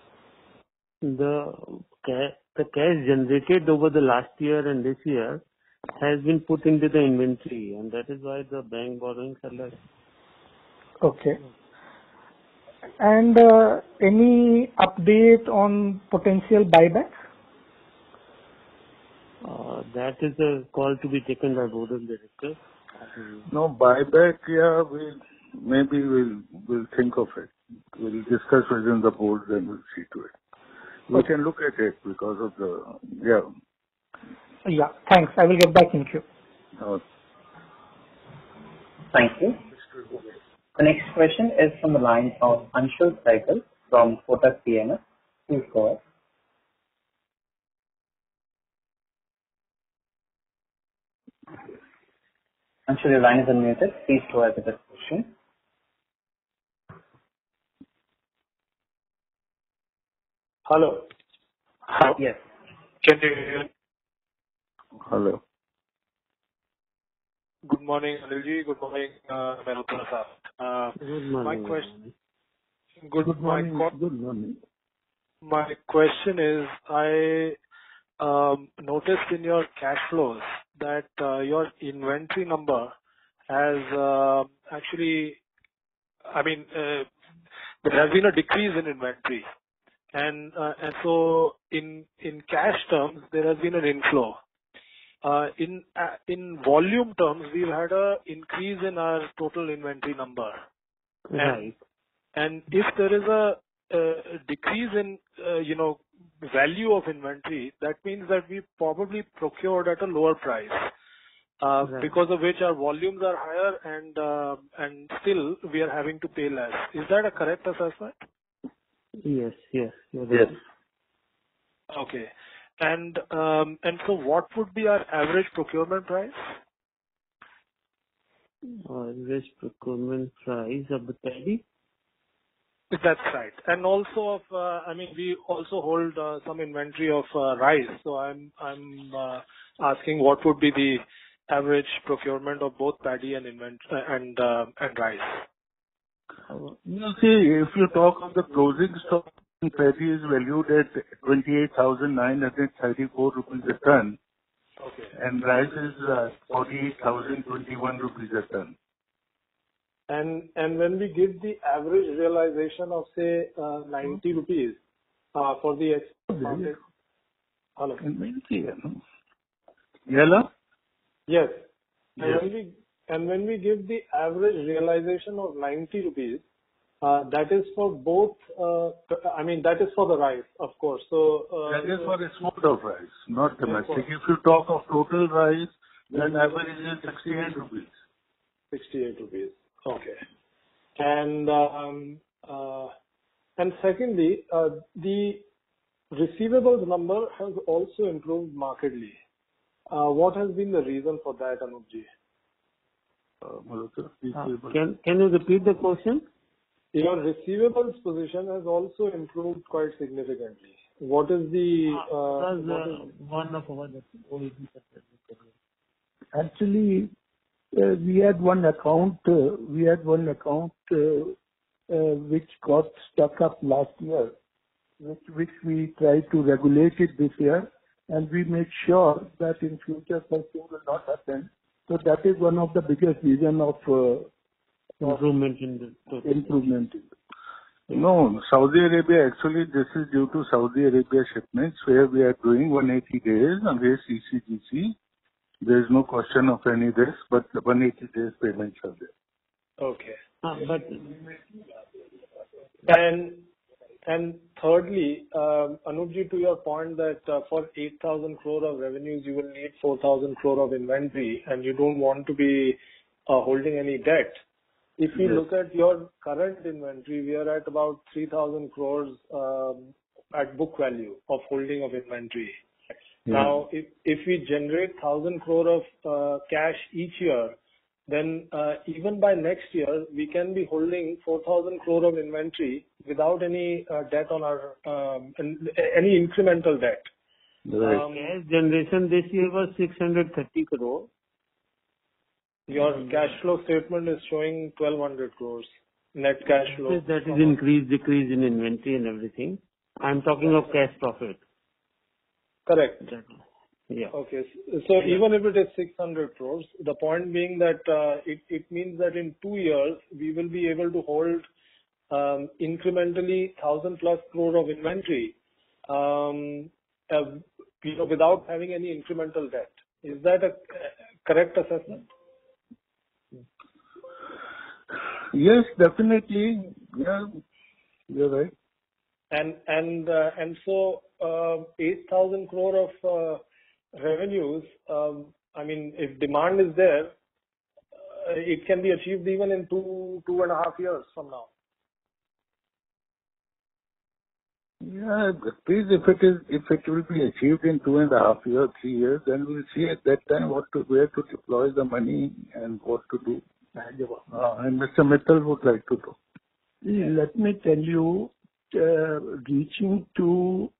The ca- the cash generated over the last year and this year has been put into the inventory, and that is why the bank borrowings are less. Okay. And uh, any update on potential buyback? Uh, that is a call to be taken by board of directors. No, buyback, yeah, we maybe we'll we'll think of it. We'll discuss within the board, then we'll see to it. We can look at it because of the, yeah. Yeah, thanks. I will get back in queue. Uh, Thank you. The next question is from the line of Anshul Saigal from Kotak P M S. Please go ahead. Anshul, your line is unmuted. Please go ahead with the question. Hello. Yes. Can you hear me? hello. Good morning, Anilji. Good morning, uh, Malhotra sir. Uh, Good morning. My question. Good, Good morning. My, co- Good morning. my question is, I um, noticed in your cash flows that uh, your inventory number has uh, actually, I mean, uh, there has been a decrease in inventory, and uh, and so in in cash terms there has been an inflow. Uh, in uh, in volume terms, we've had a increase in our total inventory number. Right. And if there is a, a decrease in, uh, you know, value of inventory, that means that we probably procured at a lower price, uh, Right. because of which our volumes are higher and uh, and still we are having to pay less. Is that a correct assessment? Yes, yes. You're Yes. right. Okay. And um, and so what would be our average procurement price? Average procurement price of the paddy? That's right. And also of, uh, I mean, we also hold uh, some inventory of uh, rice. So I'm I'm uh, asking what would be the average procurement of both paddy and invent uh, and uh, and rice. You see, if you talk of the closing stock, paddy is valued at twenty-eight thousand nine hundred thirty-four rupees a ton, Okay. and rice is uh, forty-eight thousand twenty-one rupees a ton. And and when we give the average realization of say uh, ninety rupees uh, for the export market. Hello. Yellow? Yes. And Yes. when we and when we give the average realization of ninety rupees, uh, that is for both. Uh, I mean that is for the rice, of course. So uh, That is for export of rice, not domestic. Export. If you talk of total rice, then average is sixty-eight rupees. sixty-eight rupees. Okay. And um, uh, and secondly, uh, the receivables number has also improved markedly. Uh, What has been the reason for that, Anupji? Uh, Malhotra, please Uh, be able- Can Can you repeat the question? Your receivables position has also improved quite significantly. What is the... uh, Because what uh, is- one of our O E D Actually, uh, we had one account, uh, we had one account uh, uh, which got stuck up last year, which which we tried to regulate it this year, and we made sure that in future such thing will not happen. So that is one of the biggest reason of uh, improvement in the total. improvement. No, Saudi Arabia, actually this is due to Saudi Arabia shipments where we are doing one hundred eighty days against C C G C. There is no question of any this, but the one hundred eighty days payments are there. Okay. Uh, But And and thirdly, um, Anupji, to your point that uh, for eight thousand crore of revenues, you will need four thousand crore of inventory, and you don't want to be uh, holding any debt. If we Yes. look at your current inventory, we are at about three thousand crores um, at book value of holding of inventory. Now, if if we generate one thousand crore of uh, cash each year, then uh, even by next year, we can be holding four thousand crore of inventory without any uh, debt on our um, an- any incremental debt. Right. Um, cash generation this year was six hundred thirty crore. Your cash flow statement is showing twelve hundred crores net cash flow. That is increase, decrease in inventory and everything. I'm talking of cash profit. Correct. That- Yeah. Okay. So even if it is six hundred crores, the point being that uh, it it means that in two years we will be able to hold um, incrementally one thousand plus crore of inventory, um, uh, you know, without having any incremental debt. Is that a correct assessment? Yes, definitely. Yeah, you're right. And and uh, and so uh, eight thousand crore of uh, revenues, um, I mean, if demand is there, uh, it can be achieved even in two two and a half years from now. Yeah, please, if it is, if it will be achieved in two and a half years, three years, then we'll see at that time what to, where to deploy the money and what to do. Uh, and Mister Mittal would like to do. Let me tell you, uh, reaching to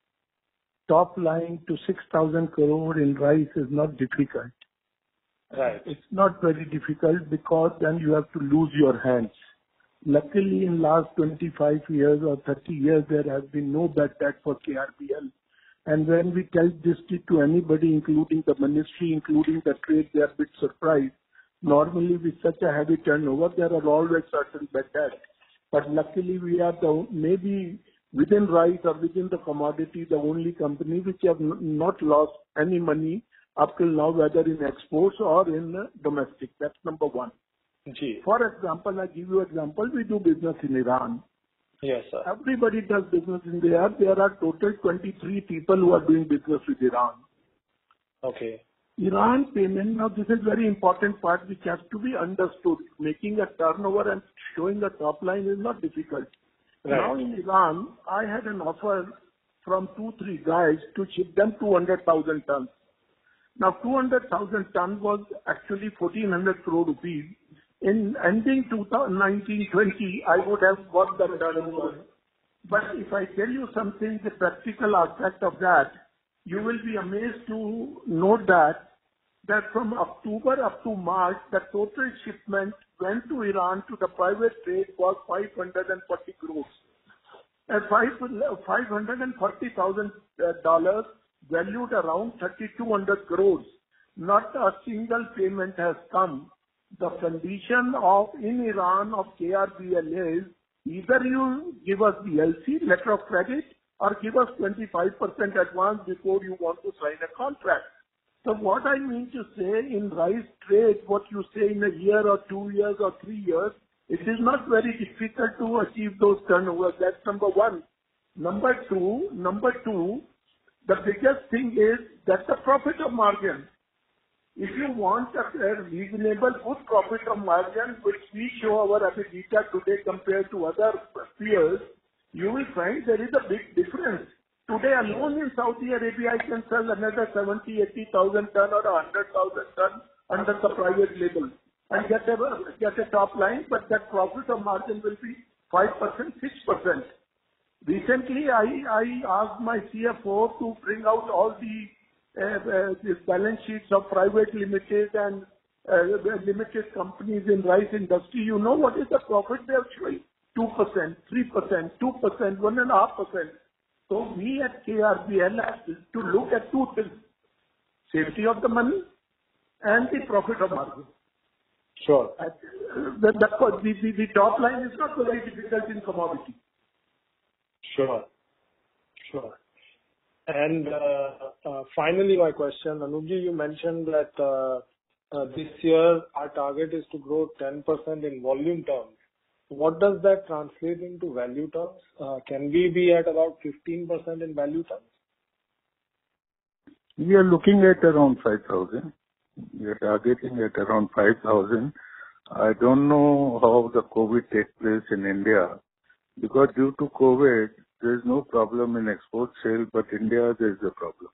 top line to six thousand crore in rice is not difficult. Right. It's not very difficult because then you have to lose your hands. Luckily, in last twenty-five years or thirty years, there has been no bad debt for K R B L. And when we tell this to anybody, including the ministry, including the trade, they are a bit surprised. Normally, with such a heavy turnover, there are always certain bad debt. But luckily, we are the maybe within rice or within the commodity, the only company which have n- not lost any money up till now, whether in exports or in uh, domestic. That's number one. Gee. For example, I give you example, we do business in Iran. Yes, sir. Everybody does business in there. There are total twenty-three people who are doing business with Iran. Okay. Iran payment, now this is very important part which has to be understood. Making a turnover and showing a top line is not difficult. Right. Now in Iran, I had an offer from two, three guys to ship them two hundred thousand tons. Now two hundred thousand tons was actually fourteen hundred crore rupees. In ending two thousand nineteen twenty, I would have got the turnover. But if I tell you something, the practical aspect of that, you will be amazed to note that that from October up to March, the total shipment went to Iran to the private trade was five hundred forty crores. At five hundred forty thousand dollars valued around thirty-two hundred crores. Not a single payment has come. The condition of in Iran of K R B L is either you give us the L C, letter of credit, or give us twenty-five percent advance before you want to sign a contract. So what I mean to say in rice trade, what you say in a year or two years or three years, it is not very difficult to achieve those turnovers. That's number one. Number two, number two, the biggest thing is that the profit of margin. If you want a reasonable good profit of margin, which we show our EBITDA today compared to other peers, you will find there is a big difference. Today alone in Saudi Arabia, I can sell another seventy, eighty thousand ton or one hundred thousand ton under the private label and get a, get a top line, but that profit of margin will be five percent, six percent. Recently, I, I asked my C F O to bring out all the uh, uh, these balance sheets of private limited and uh, limited companies in rice industry. You know what is the profit they are showing? two percent, three percent, two percent, one point five percent. So we at K R B L have to look at two things: safety of the money and the profit of margin. Sure. Uh, the, the, the, the top line is not very difficult in commodity. Sure. Sure. And uh, uh, finally, my question, Anupji, you mentioned that uh, uh, this year our target is to grow ten percent in volume terms. What does that translate into value terms? Uh, can we be at about fifteen percent in value terms? We are looking at around five thousand. We are targeting at around five thousand. I don't know how the COVID takes place in India, because due to COVID, there is no problem in export sale, but India there is a problem.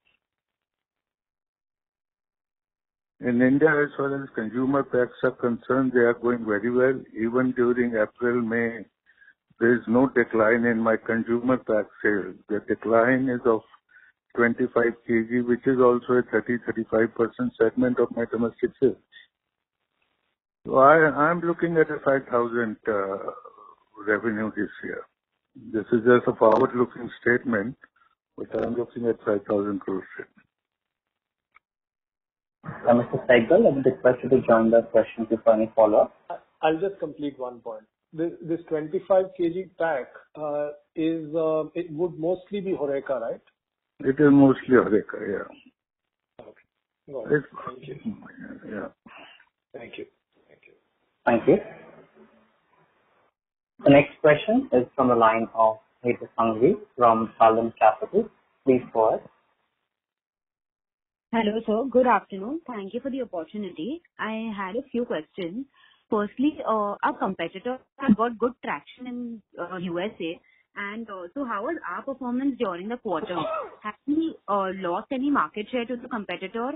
In India, as far as consumer packs are concerned, they are going very well. Even during April, May, there is no decline in my consumer pack sales. The decline is of twenty-five kilograms, which is also a thirty to thirty-five percent segment of my domestic sales. So I am looking at a five thousand uh, revenue this year. This is just a forward-looking statement, but I am looking at five thousand crores. Uh, Mister Saigal, I would request you to join the question queue for any follow-up. I'll just complete one point. This, this twenty-five kilograms pack uh, is uh, it would mostly be Horeca, right? It is mostly Horeca, yeah. Okay. Got it. It's, Thank you. yeah. Thank you. Thank you. Thank you. The next question is from the line of Heta Sangvi from Salem Capital. Please go ahead. Hello, sir. Good afternoon. Thank you for the opportunity. I had a few questions. Firstly, uh, our competitor has got good traction in uh, U S A. And uh, so how was our performance during the quarter? Have we uh, lost any market share to the competitor?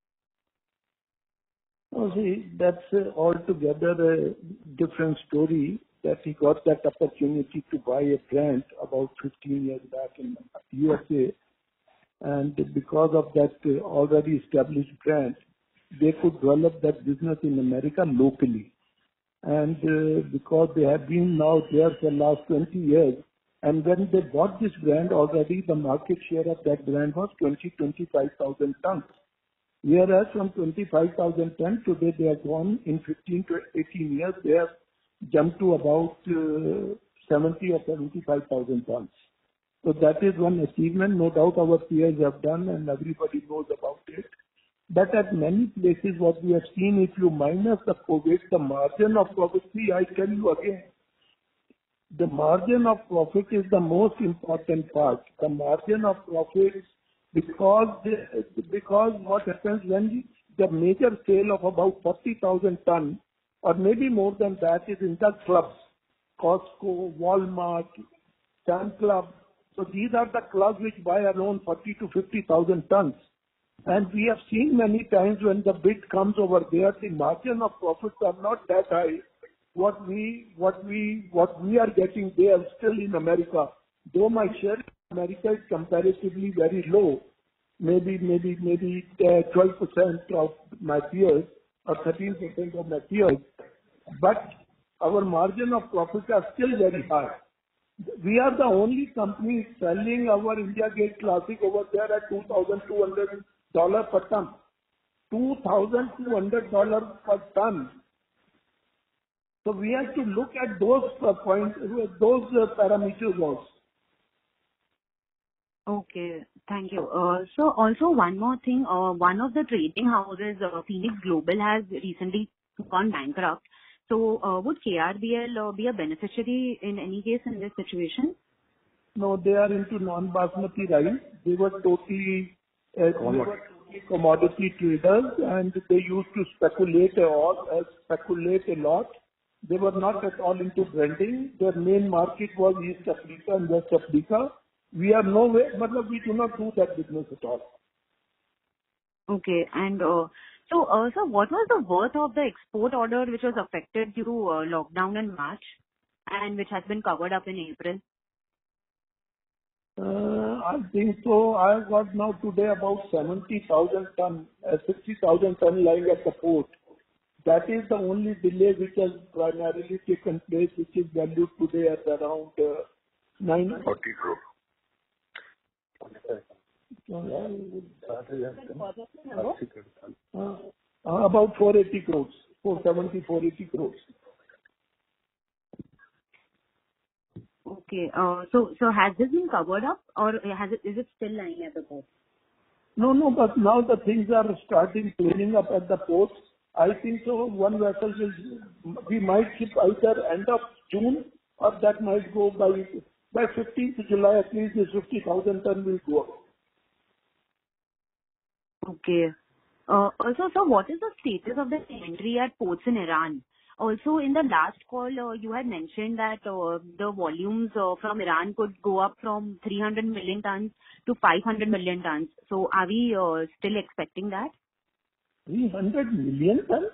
Oh, see, that's uh, altogether a different story, that he got that opportunity to buy a brand about fifteen years back in U S A. And because of that uh, already established brand, they could develop that business in America locally. And uh, because they have been now there for the last twenty years, and when they bought this brand already, the market share of that brand was twenty to twenty-five thousand tons. Whereas from twenty-five thousand tons, today they have gone in fifteen to eighteen years, they have jumped to about uh, seventy or seventy-five thousand tons. So that is one achievement, no doubt our peers have done and everybody knows about it. But at many places what we have seen, if you minus the COVID, the margin of profit, see, I tell you again, the margin of profit is the most important part. The margin of profit, because the, because what happens when the major sale of about forty thousand ton, or maybe more than that, is in the clubs, Costco, Walmart, Sam Club. So these are the clubs which buy around forty to fifty thousand tons. And we have seen many times when the bid comes over there, the margin of profits are not that high. What we, what we, what we are getting there still in America, though my share in America is comparatively very low, maybe, maybe, maybe uh, twelve percent of my peers or thirteen percent of my peers, but our margin of profits are still very high. We are the only company selling our India Gate Classic over there at two thousand two hundred dollars per ton. two thousand two hundred dollars per ton. So we have to look at those uh, points, those uh, parameters also. Okay, thank you. Uh, so also one more thing, uh, one of the trading houses, uh, Phoenix Global, has recently gone bankrupt. So uh, would K R B L uh, be a beneficiary in any case in this situation? No, they are into non-basmati rice. They were totally, uh, they were totally commodity traders, and they used to speculate a lot, uh, speculate a lot. They were not at all into branding. Their main market was East Africa and West Africa. We are nowhere, but we do not do that business at all. Okay, and uh, so, uh, so what was the worth of the export order which was affected due to uh, lockdown in March and which has been covered up in April? Uh, I think so. I got now today about seventy thousand ton, uh, sixty thousand ton lying at the port. That is the only delay which has primarily taken place, which is valued today at around uh, nine forty crores. Uh, uh, about four eighty crores, four seventy, four eighty crores. Okay, uh, so so has this been covered up or has it is it still lying at the port? No, no, but now the things are starting cleaning up at the ports. I think so. One vessel will, we might ship either end of June or that might go by by fifteenth of July. At least this fifty thousand ton will go up. Okay. Uh, also, sir, what is the status of the inventory at ports in Iran? Also, in the last call, uh, you had mentioned that uh, the volumes uh, from Iran could go up from three hundred million tons to five hundred million tons. So, are we uh, still expecting that? three hundred million tons?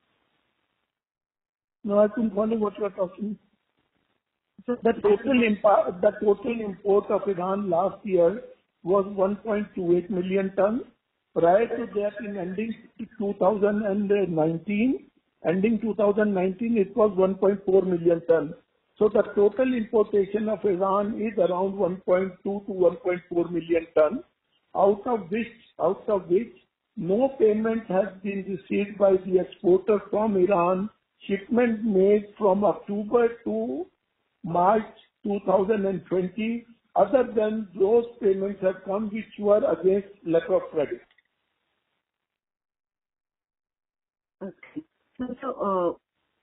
No, I couldn't follow what you are talking. So the total import, the total import of Iran last year was one point two eight million tons. Prior to that, in ending two thousand nineteen, ending two thousand nineteen, it was one point four million tons. So the total importation of Iran is around one point two to one point four million tons, out of which, out of which no payment has been received by the exporter from Iran. Shipment made from October to March two thousand twenty, other than those payments have come which were against letter of credit. Okay. So, so, uh,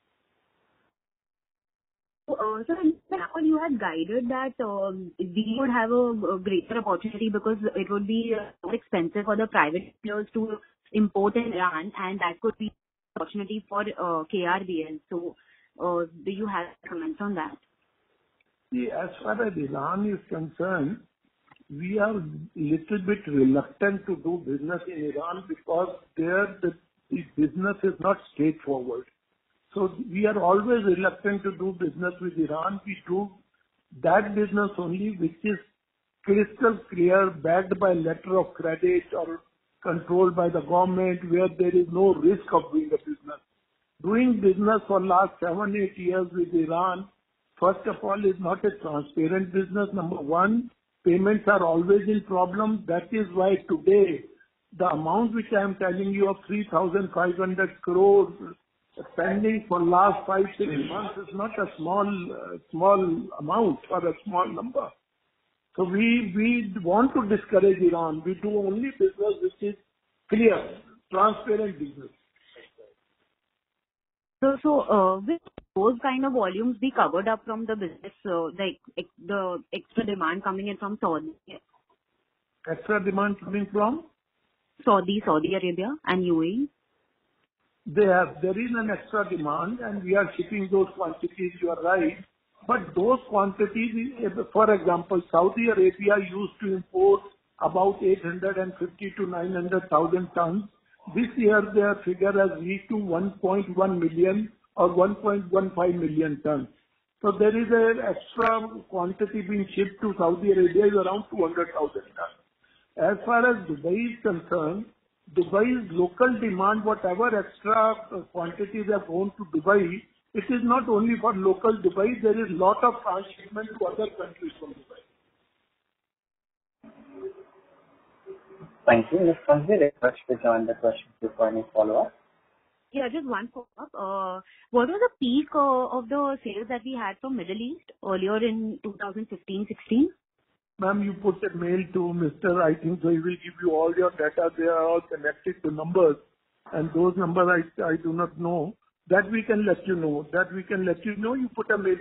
Uh, so in the call you had guided that um, we would have a, a greater opportunity because it would be uh, more expensive for the private players to import in Iran, and that could be an opportunity for uh, K R B L. So, uh, do you have comments on that? See, as far as Iran is concerned, we are little bit reluctant to do business in Iran because there the, the business is not straightforward. So we are always reluctant to do business with Iran. We do that business only which is crystal clear, backed by letter of credit or controlled by the government, where there is no risk of doing a business. Doing business for last seven, eight years with Iran, first of all, is not a transparent business. Number one, payments are always in problem. That is why today, the amount which I am telling you of three thousand five hundred crores pending for last five, six months is not a small, uh, small amount or a small number. So we, we want to discourage Iran. We do only business which is clear, transparent business. So, so uh, will those kind of volumes be covered up from the business, uh, the, ex- the extra demand coming in from Saudi? Extra demand coming from? Saudi, Saudi Arabia and U A E? They have, there is an extra demand and we are shipping those quantities, you are right. But those quantities, for example, Saudi Arabia used to import about eight hundred fifty to nine hundred thousand tons. This year their figure has reached to one point one million or one point one five million tons. So there is an extra quantity being shipped to Saudi Arabia is around two hundred thousand tons. As far as Dubai is concerned, Dubai's local demand, whatever extra quantities have gone to Dubai, it is not only for local Dubai, there is lot of transshipment to other countries from Dubai. Thank you. Miz Sanjay, request to join the question before any follow-up. Yeah, just one follow-up. Uh, what was the peak uh, of the sales that we had from Middle East earlier in two thousand fifteen sixteen? Ma'am, you put a mail to Mister I think so he will give you all your data. They are all connected to numbers, and those numbers I, I do not know. That we can let you know. That we can let you know. You put a mail.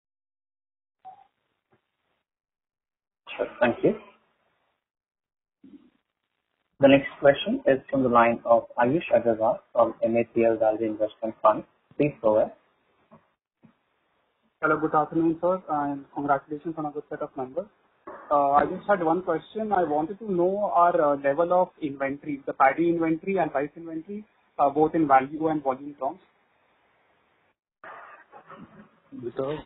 Sure. Thank you. The next question is from the line of Ayush Agarwal from M A P L Value Investment Fund. Please go ahead. Hello, good afternoon, sir, and congratulations on a good set of numbers. Uh, I just had one question. I wanted to know our uh, level of inventory, the paddy inventory and rice inventory, uh, both in value and volume terms. Because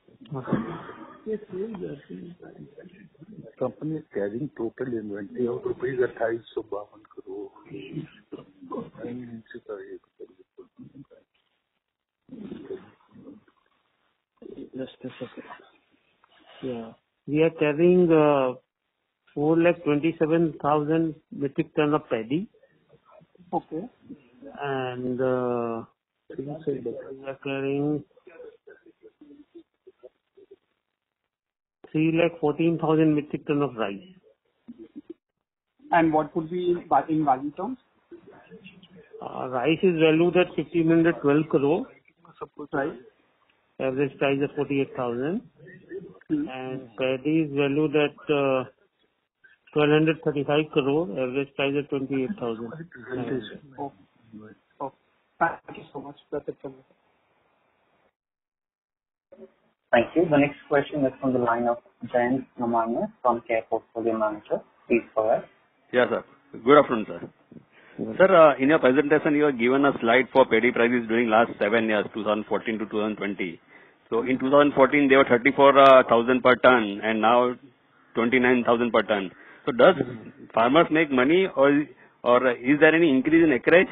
company is carrying total inventory of rupees अट्ठाईस सौ बावन crore. Just a second. Yeah. We are carrying uh, four lakh twenty-seven thousand metric ton of paddy. Okay. And uh, we are carrying three lakh fourteen thousand metric ton of rice. And what would be in value terms? Uh, rice is valued at fifteen twelve crore. Right. Average price of forty-eight thousand. Hmm. And paddy is valued at uh, twelve thirty-five crore. Average price of twenty-eight thousand. Oh. Oh. Thank you so much. That's it from me. Thank you. The next question is from the line of Jayant Namanya from Care Portfolio Manager. Please go ahead. Yeah, sir. Good afternoon, sir. Sir, uh, in your presentation, you have given a slide for paddy prices during last seven years, twenty fourteen to twenty twenty. So in twenty fourteen, they were thirty-four thousand per ton, and now twenty-nine thousand per ton. So does farmers make money, or or is there any increase in acreage?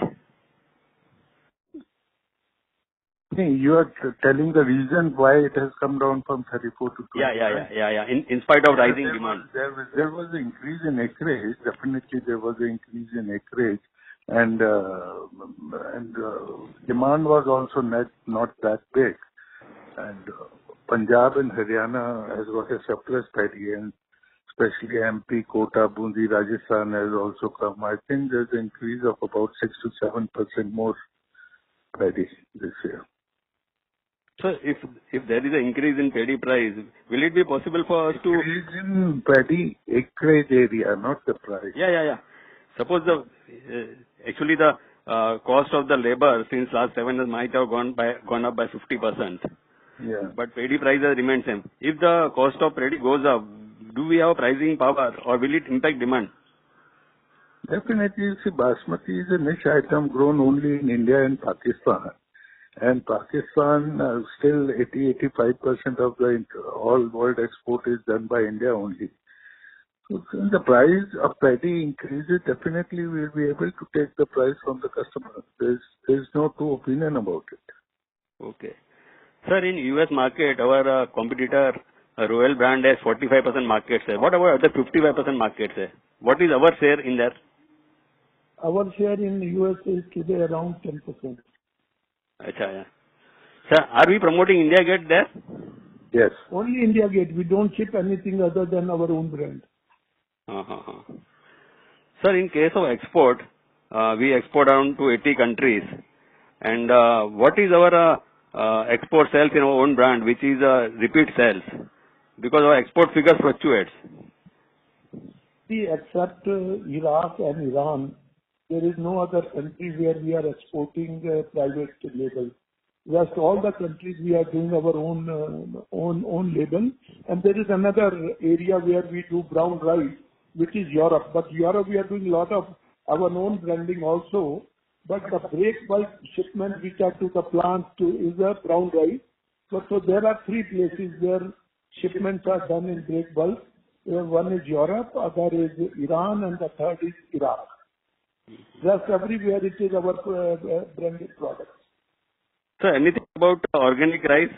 You are telling the reason why it has come down from thirty-four to twenty. Yeah, yeah, yeah, yeah, yeah. In, in spite of rising there demand. Was, there, was, there was an increase in acreage. Definitely there was an increase in acreage. and uh, and uh, demand was also not not that big. And uh, Punjab and Haryana has got a surplus paddy, and especially M P, Kota, Bundi, Rajasthan has also come. I think there's an increase of about six to seven percent more paddy this year. So if if there is an increase in paddy price, will it be possible for us to... Increase in paddy acreage area, not the price. Yeah, yeah, yeah. Suppose the, uh, actually the uh, cost of the labor since last seven years might have gone by gone up by fifty percent. Yeah. But paddy price has remained same. If the cost of paddy goes up, do we have pricing power or will it impact demand? Definitely, you see, Basmati is a niche item grown only in India and Pakistan. And Pakistan, uh, still eighty to eighty-five percent of the all world export is done by India only. So when the price of paddy increases, definitely we will be able to take the price from the customer. There's, there's no two opinion about it. Okay. Sir, in U S market, our uh, competitor uh, Royal Brand has forty-five percent market share. What about other fifty-five percent market share? What is our share in there? Our share in U S is today around ten percent. Achha, yeah. Sir, are we promoting India Gate there? Yes. Only India Gate. We don't ship anything other than our own brand. Uh-huh. Sir, in case of export, uh, we export around to eighty countries. And uh, what is our uh, uh, export sales in our own brand, which is uh, repeat sales? Because our export figure fluctuates. See, except uh, Iraq and Iran, there is no other country where we are exporting uh, private label. Just all the countries we are doing our own uh, own own label, and there is another area where we do brown rice, which is Europe. But Europe we are doing a lot of our own branding also. But the break bulk shipment which are to the plants to is a brown rice. So, so there are three places where shipments are done in break bulk. Uh, one is Europe, other is Iran, and the third is Iraq. Just everywhere it is our uh, uh, branded products. Sir, anything about organic rice?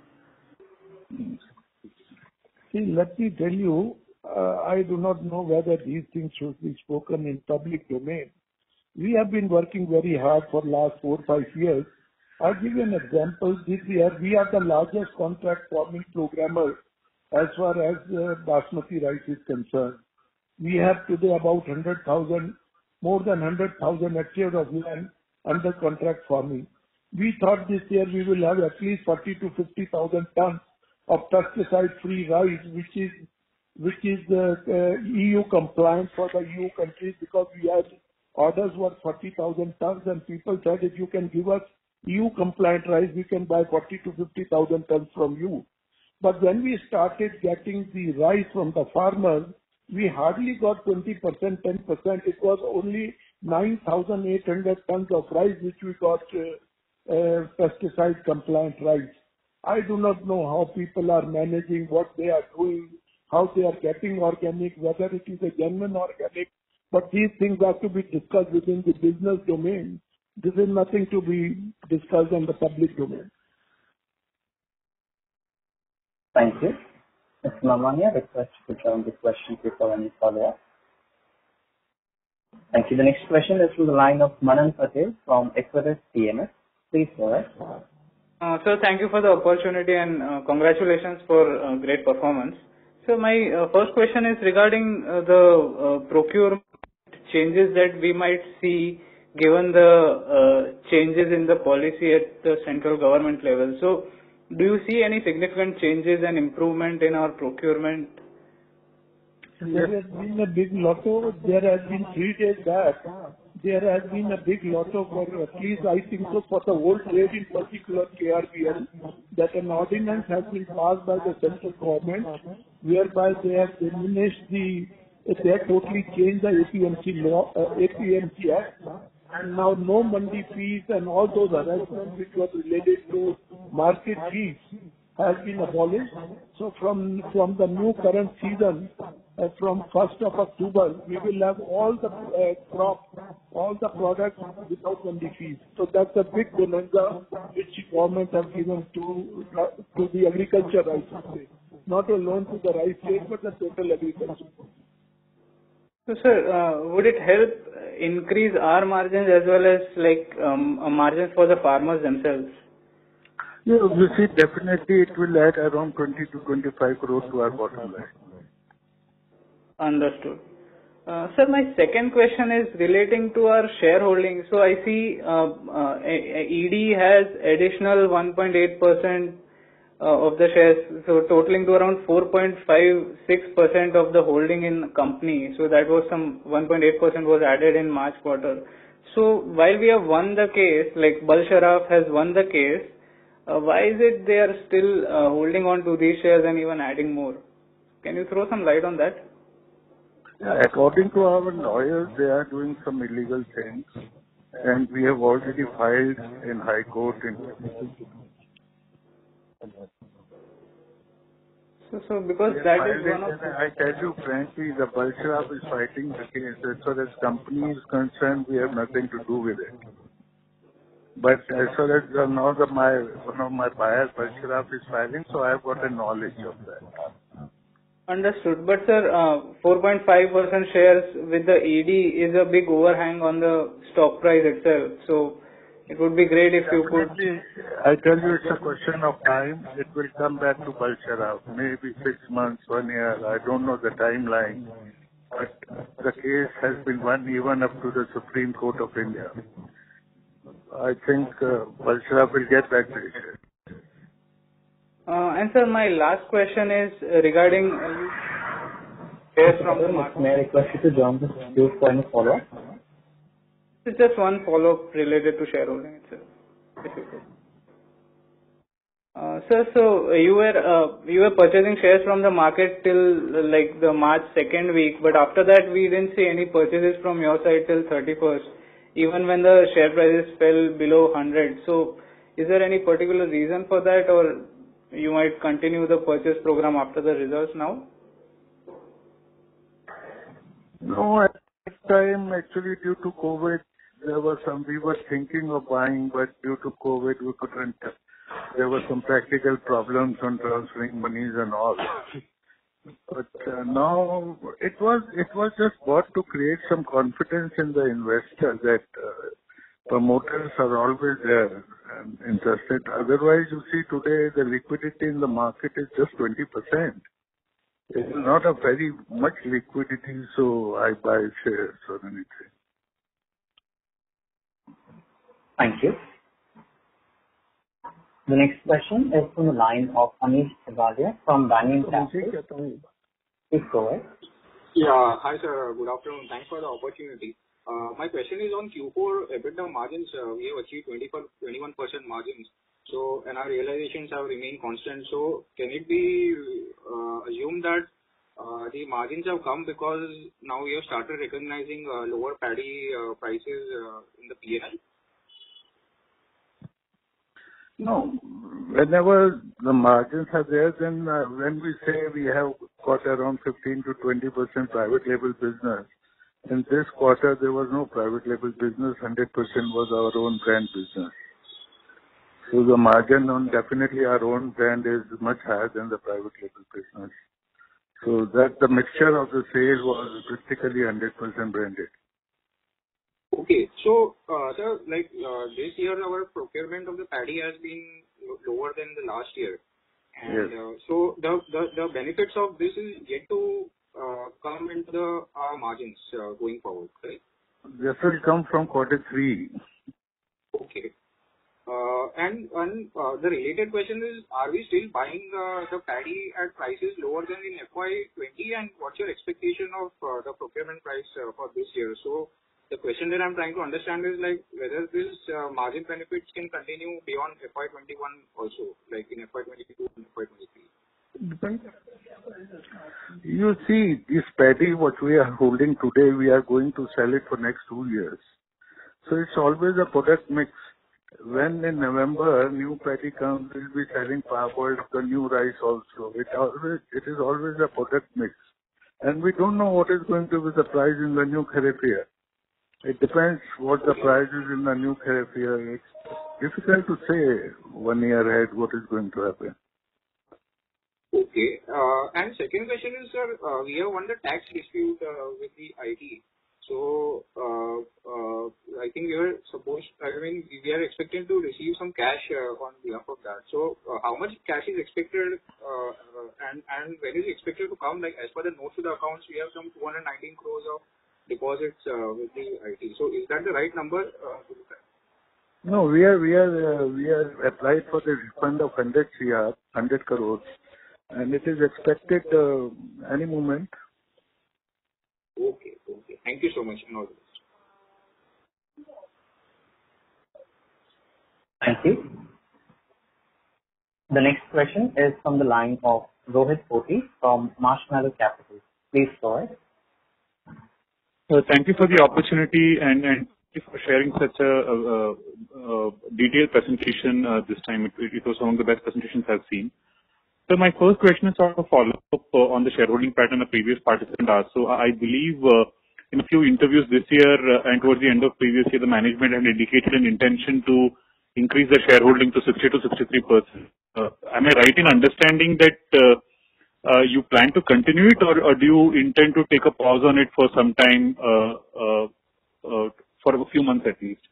See, let me tell you, uh, I do not know whether these things should be spoken in public domain. We have been working very hard for last four or five years. I'll give you an example. This year, we are the largest contract farming programmer as far as uh, Basmati rice is concerned. We have today about one hundred thousand, more than one hundred thousand hectares of land under contract farming. We thought this year we will have at least forty to fifty thousand tons of pesticide-free rice, which is which is uh, uh, E U compliant for the E U countries, because we had orders worth forty thousand tons, and people said if you can give us E U compliant rice, we can buy forty to fifty thousand tons from you. But when we started getting the rice from the farmers, we hardly got twenty percent, ten percent. It was only nine thousand eight hundred tons of rice which we got uh, uh, pesticide compliant rice. I do not know how people are managing, what they are doing, how they are getting organic, whether it is a genuine organic. But these things have to be discussed within the business domain. This is nothing to be discussed in the public domain. Thank you. Mister Mamania, request to join the question before any follow-up. Thank you. The next question is from the line of Manan Patel from Equirus P M S. Please go ahead. Uh, sir, thank you for the opportunity and uh, congratulations for uh, great performance. So my uh, first question is regarding uh, the uh, procurement changes that we might see given the uh, changes in the policy at the central government level. So do you see any significant changes and improvement in our procurement? There has been a big lotto. There has been three days back. There has been a big lotto for at least, I think so, for the whole trade, in particular K R B L, that an ordinance has been passed by the central government, whereby they have diminished the, they have totally changed the A P M C law, uh, A P M C Act, and now no mandi fees and all those arrangements which were related to market fees has been abolished. So from from the new current season, uh, from first of October, we will have all the uh, crop, all the products without mandi fees. So that's a big bonanza which the government has given to uh, to the agriculture, I should say. Not alone to the rice trade, but the total agriculture. So, sir, uh, would it help increase our margins as well as like um, uh, margins for the farmers themselves? Yeah, you see, definitely it will add around twenty to twenty-five crores to our bottom line. Understood. Uh, Sir, my second question is relating to our shareholding. So I see uh, uh, E D has additional one point eight percent uh, of the shares, so totaling to around four point five six percent of the holding in company. So that was some one point eight percent was added in March quarter. So while we have won the case, like Bal Sharaf has won the case, uh, why is it they are still uh, holding on to these shares and even adding more? Can you throw some light on that? Yeah, according to our lawyers, they are doing some illegal things, and we have already filed in High Court. In so, so because that is one of. I tell you frankly, the Bal Sharaf is fighting the case. As far as company is concerned, we have nothing to do with it. But as far as uh, now the, my one of my buyers, Bal Sharaf, is filing, so I have got a knowledge of that. Understood. But sir, uh, four point five percent shares with the E D is a big overhang on the stock price itself. So it would be great if you could. I tell you, it's a question of time. It will come back to Bal Sharaf. Maybe six months, one year. I don't know the timeline. But the case has been won even up to the Supreme Court of India. I think uh, Bal Sharaf will get back to it. Uh, and sir, my last question is regarding uh, shares from the market. May I request you to join the queue for any follow-up? It's just one follow-up related to shareholding itself, if you could. Uh, sir, so you were uh, you were purchasing shares from the market till uh, like the March second week, but after that we didn't see any purchases from your side till thirty-first, even when the share prices fell below one hundred. So is there any particular reason for that, or you might continue the purchase program after the results now? No, at that time, actually, due to COVID, there was some, we were thinking of buying, but due to COVID, we couldn't. There were some practical problems on transferring monies and all. But uh, now, it was, it was just bought to create some confidence in the investor that uh, promoters are always there and interested. Otherwise, you see today the liquidity in the market is just twenty percent. It is not a very much liquidity, so I buy shares or anything. Thank you. The next question is from the line of Anish Sagalia from Banyan Capital. Please go ahead. Yeah. Hi, sir. Good afternoon. Thanks for the opportunity. Uh, my question is on Q four EBITDA margins. Uh, we have achieved twenty-one percent margins. So, and our realizations have remained constant. So, can it be uh, assumed that uh, the margins have come because now we have started recognizing uh, lower paddy uh, prices uh, in the P and L? No. Whenever the margins are there, then uh, when we say we have got around fifteen to twenty percent private label business, in this quarter there was no private label business, one hundred percent was our own brand business. So the margin on definitely our own brand is much higher than the private label business. So that the mixture of the sale was practically one hundred percent branded. Okay. So, uh, sir, like uh, this year, our procurement of the paddy has been lower than the last year. And Yes. uh, so the, the the benefits of this is yet to uh, come into the our margins uh, going forward, right? This will come from quarter three. Okay. Uh, and and uh, the related question is, are we still buying uh, the paddy at prices lower than in F Y twenty? And what's your expectation of uh, the procurement price uh, for this year? So the question that I'm trying to understand is like whether this uh, margin benefits can continue beyond F Y twenty-one also, like in F Y twenty-two and F Y twenty-three. You see, this paddy what we are holding today, we are going to sell it for next two years. So it's always a product mix. When in November new paddy comes, we'll be selling parboiled, the new rice also. It always, it is always a product mix. And we don't know what is going to be the price in the new kharif year. It depends what the price is in the new kharif year. It's difficult to say one year ahead what is going to happen. Okay. Uh, and second question is, sir, uh, we have won the tax dispute uh, with the I T. So, uh, uh, I think we were supposed, I mean, we are expecting to receive some cash uh, on behalf of that. So, uh, how much cash is expected uh, uh, and, and when is it expected to come? Like, as per the notes to the accounts, we have some two hundred nineteen crores of deposits uh, with the I T. So, is that the right number uh, to look at? No, we are, we are, uh, we are applied for the refund of one hundred crore, one hundred crores, and it is expected uh, any moment. Okay, okay. Thank you so much and all the best. Thank you. The next question is from the line of Rohit Poti from Marshmallow Capital. Please go ahead. Uh, Thank you for the opportunity and and thank you for sharing such a a- a detailed presentation uh, this time. It it was one of the best presentations I've seen. So my first question is sort of a follow-up uh, on the shareholding pattern a previous participant asked. So I believe uh, in a few interviews this year uh, and towards the end of previous year, the management had indicated an intention to increase the shareholding to sixty to sixty-three percent. Uh, Am I right in understanding that uh, uh, you plan to continue it, or or do you intend to take a pause on it for some time, uh, uh, uh, for a few months at least?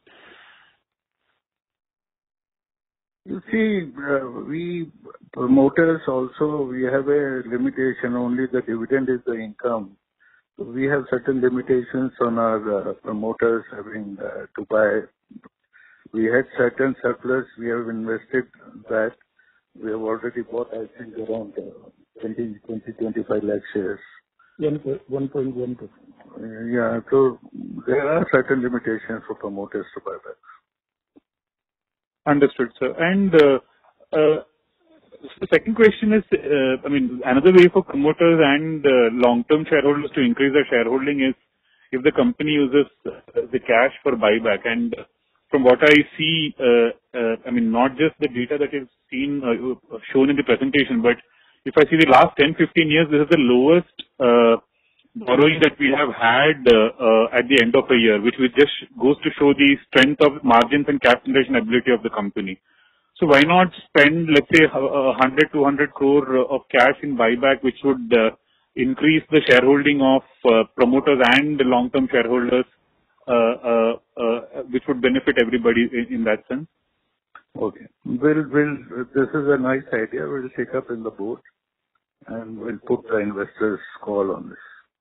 You see, uh, we promoters also, we have a limitation, only the dividend is the income. So we have certain limitations on our uh, promoters having uh, to buy. We had certain surplus, we have invested that. We have already bought, I think, around uh, twenty, twenty, twenty-five lakh shares. one point one percent. Uh, yeah, so there are certain limitations for promoters to buy back. Understood, sir. And uh, uh, the second question is, uh, I mean, another way for promoters and uh, long-term shareholders to increase their shareholding is if the company uses uh, the cash for buyback. And from what I see, uh, uh, I mean, not just the data that is seen uh, shown in the presentation, but if I see the last ten, fifteen years, this is the lowest uh, borrowing that we have had uh, uh, at the end of a year, which which just goes to show the strength of margins and cash generation ability of the company. So why not spend, let's say, one hundred, two hundred crore of cash in buyback, which would uh, increase the shareholding of uh, promoters and the long-term shareholders, uh, uh, uh, which would benefit everybody in, in that sense? Okay. We'll, we'll, this is a nice idea. We'll take up in the board and we'll put the investors' call on this.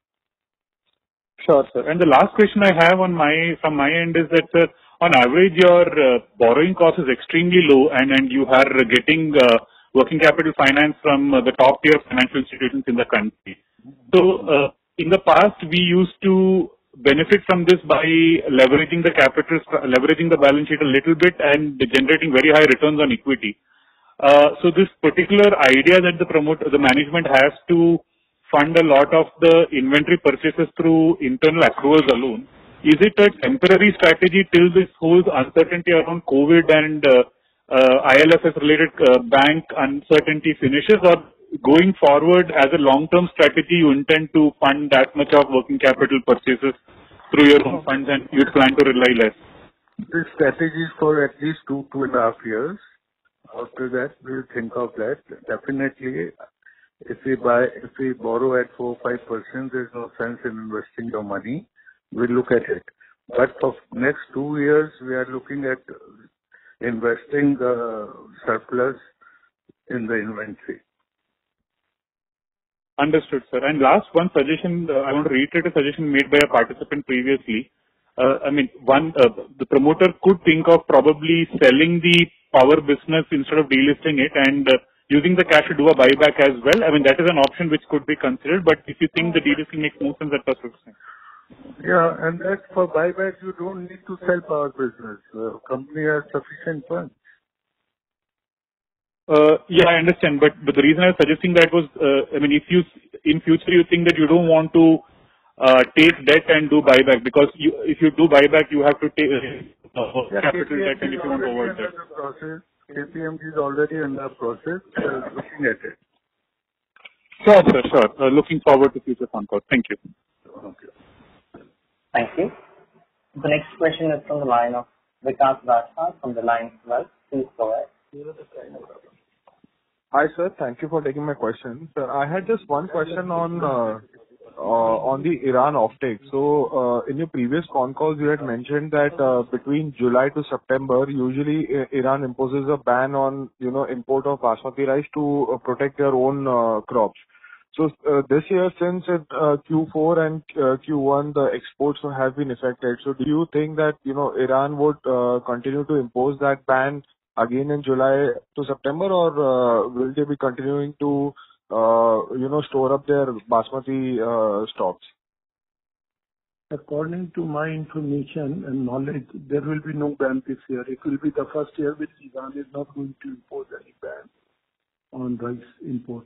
Sure, sir. And the last question I have on my from my end is that, sir, on average, your uh, borrowing cost is extremely low, and and you are getting uh, working capital finance from uh, the top tier financial institutions in the country. So, uh, in the past, we used to benefit from this by leveraging the capital, leveraging the balance sheet a little bit, and generating very high returns on equity. Uh, so, this particular idea that the promoter, the management has to fund a lot of the inventory purchases through internal accruals alone. Is it a temporary strategy till this whole uncertainty around COVID and uh, uh, I L F S-related uh, bank uncertainty finishes, or going forward as a long-term strategy, you intend to fund that much of working capital purchases through your own funds and you plan to rely less? This strategy is for at least two, two and a half years. After that, we'll think of that. Definitely, if we buy, if we borrow at four, five percent, there's no sense in investing your money. We'll look at it. But for next two years, we are looking at investing the surplus in the inventory. Understood, sir. And last one suggestion, uh, I want to reiterate a suggestion made by a participant previously. Uh, I mean, one, uh, the promoter could think of probably selling the power business instead of delisting it and uh, using the cash to do a buyback as well. I mean, that is an option which could be considered, but if you think the delisting makes more sense, that's what I'm saying. Yeah, and that for buyback, you don't need to sell power business. The company has sufficient funds. Uh, yeah, I understand, but, but the reason I was suggesting that was, uh, I mean, if you, in future you think that you don't want to uh, take debt and do buyback, because you, if you do buyback, you have to take uh, yeah, capital debt and if you want to avoid that. K P M G is already in the process, uh, looking at it. Sure, sir, sure. Uh, looking forward to future phone calls. Thank you. Okay. Thank you. The next question is from the line of Vikas Rajpal from the line twelve. Please go ahead. Hi, sir. Thank you for taking my question. Sir, I had just one question on uh, uh, on the Iran offtake. So, uh, in your previous con calls, you had mentioned that uh, between July to September, usually I- Iran imposes a ban on, you know, import of basmati rice to uh, protect their own uh, crops. So, uh, this year, since it, uh, Q four and uh, Q one, the exports have been affected. So do you think that, you know, Iran would uh, continue to impose that ban again in July to September, or uh, will they be continuing to, uh, you know, store up their basmati uh, stocks? According to my information and knowledge, there will be no ban this year. It will be the first year which Iran is not going to impose any ban on rice imports.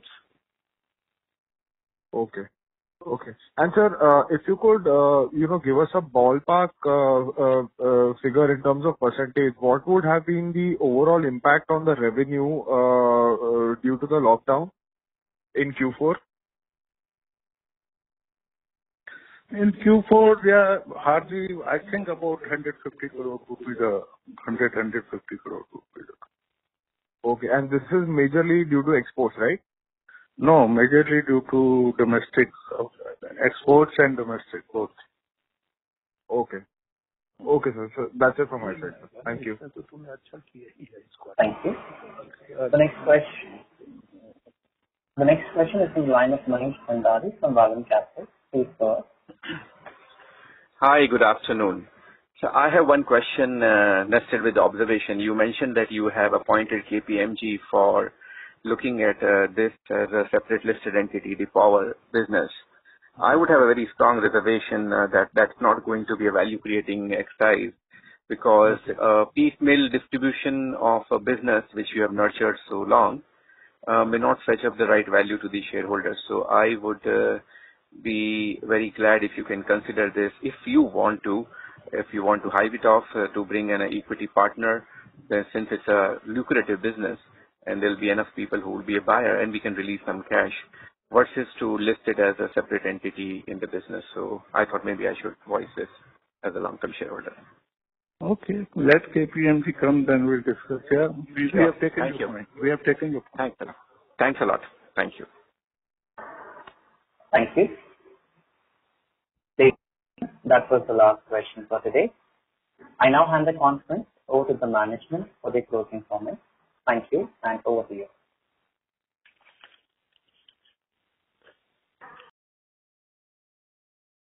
Okay. Okay. And sir, uh, if you could, uh, you know, give us a ballpark uh, uh, uh, figure in terms of percentage, what would have been the overall impact on the revenue uh, uh, due to the lockdown in Q four? In Q four, we are hardly, I think about one hundred fifty crore would be the one hundred, one hundred fifty crore would be the. Okay. And this is majorly due to exports, right? No, majorly due to domestic, uh, exports and domestic both. Okay. Okay, sir. So that's it from my side, sir. Thank you. Thank you. The next question. The next question is in the line of Manish Bhandari from Vallum Capital. Please go ahead. Hi, good afternoon. So I have one question uh, nested with the observation. You mentioned that you have appointed K P M G for looking at uh, this as a separate listed entity, the power business. I would have a very strong reservation uh, that that's not going to be a value-creating exercise, because uh, piecemeal distribution of a business which you have nurtured so long uh, may not fetch up the right value to the shareholders. So I would uh, be very glad if you can consider this. If you want to, if you want to hive it off uh, to bring in an equity partner, then since it's a lucrative business and there'll be enough people who will be a buyer and we can release some cash, versus to list it as a separate entity in the business. So I thought maybe I should voice this as a long-term shareholder. Okay, let K P M G come, then we'll discuss. Yeah, we, we Sure. have taken Thank you. your point. We have taken your point. Thanks a lot. Thanks a lot. Thank you. Thank you. That was the last question for today. I now hand the conference over to the management for their closing comments. Thank you, and over to you.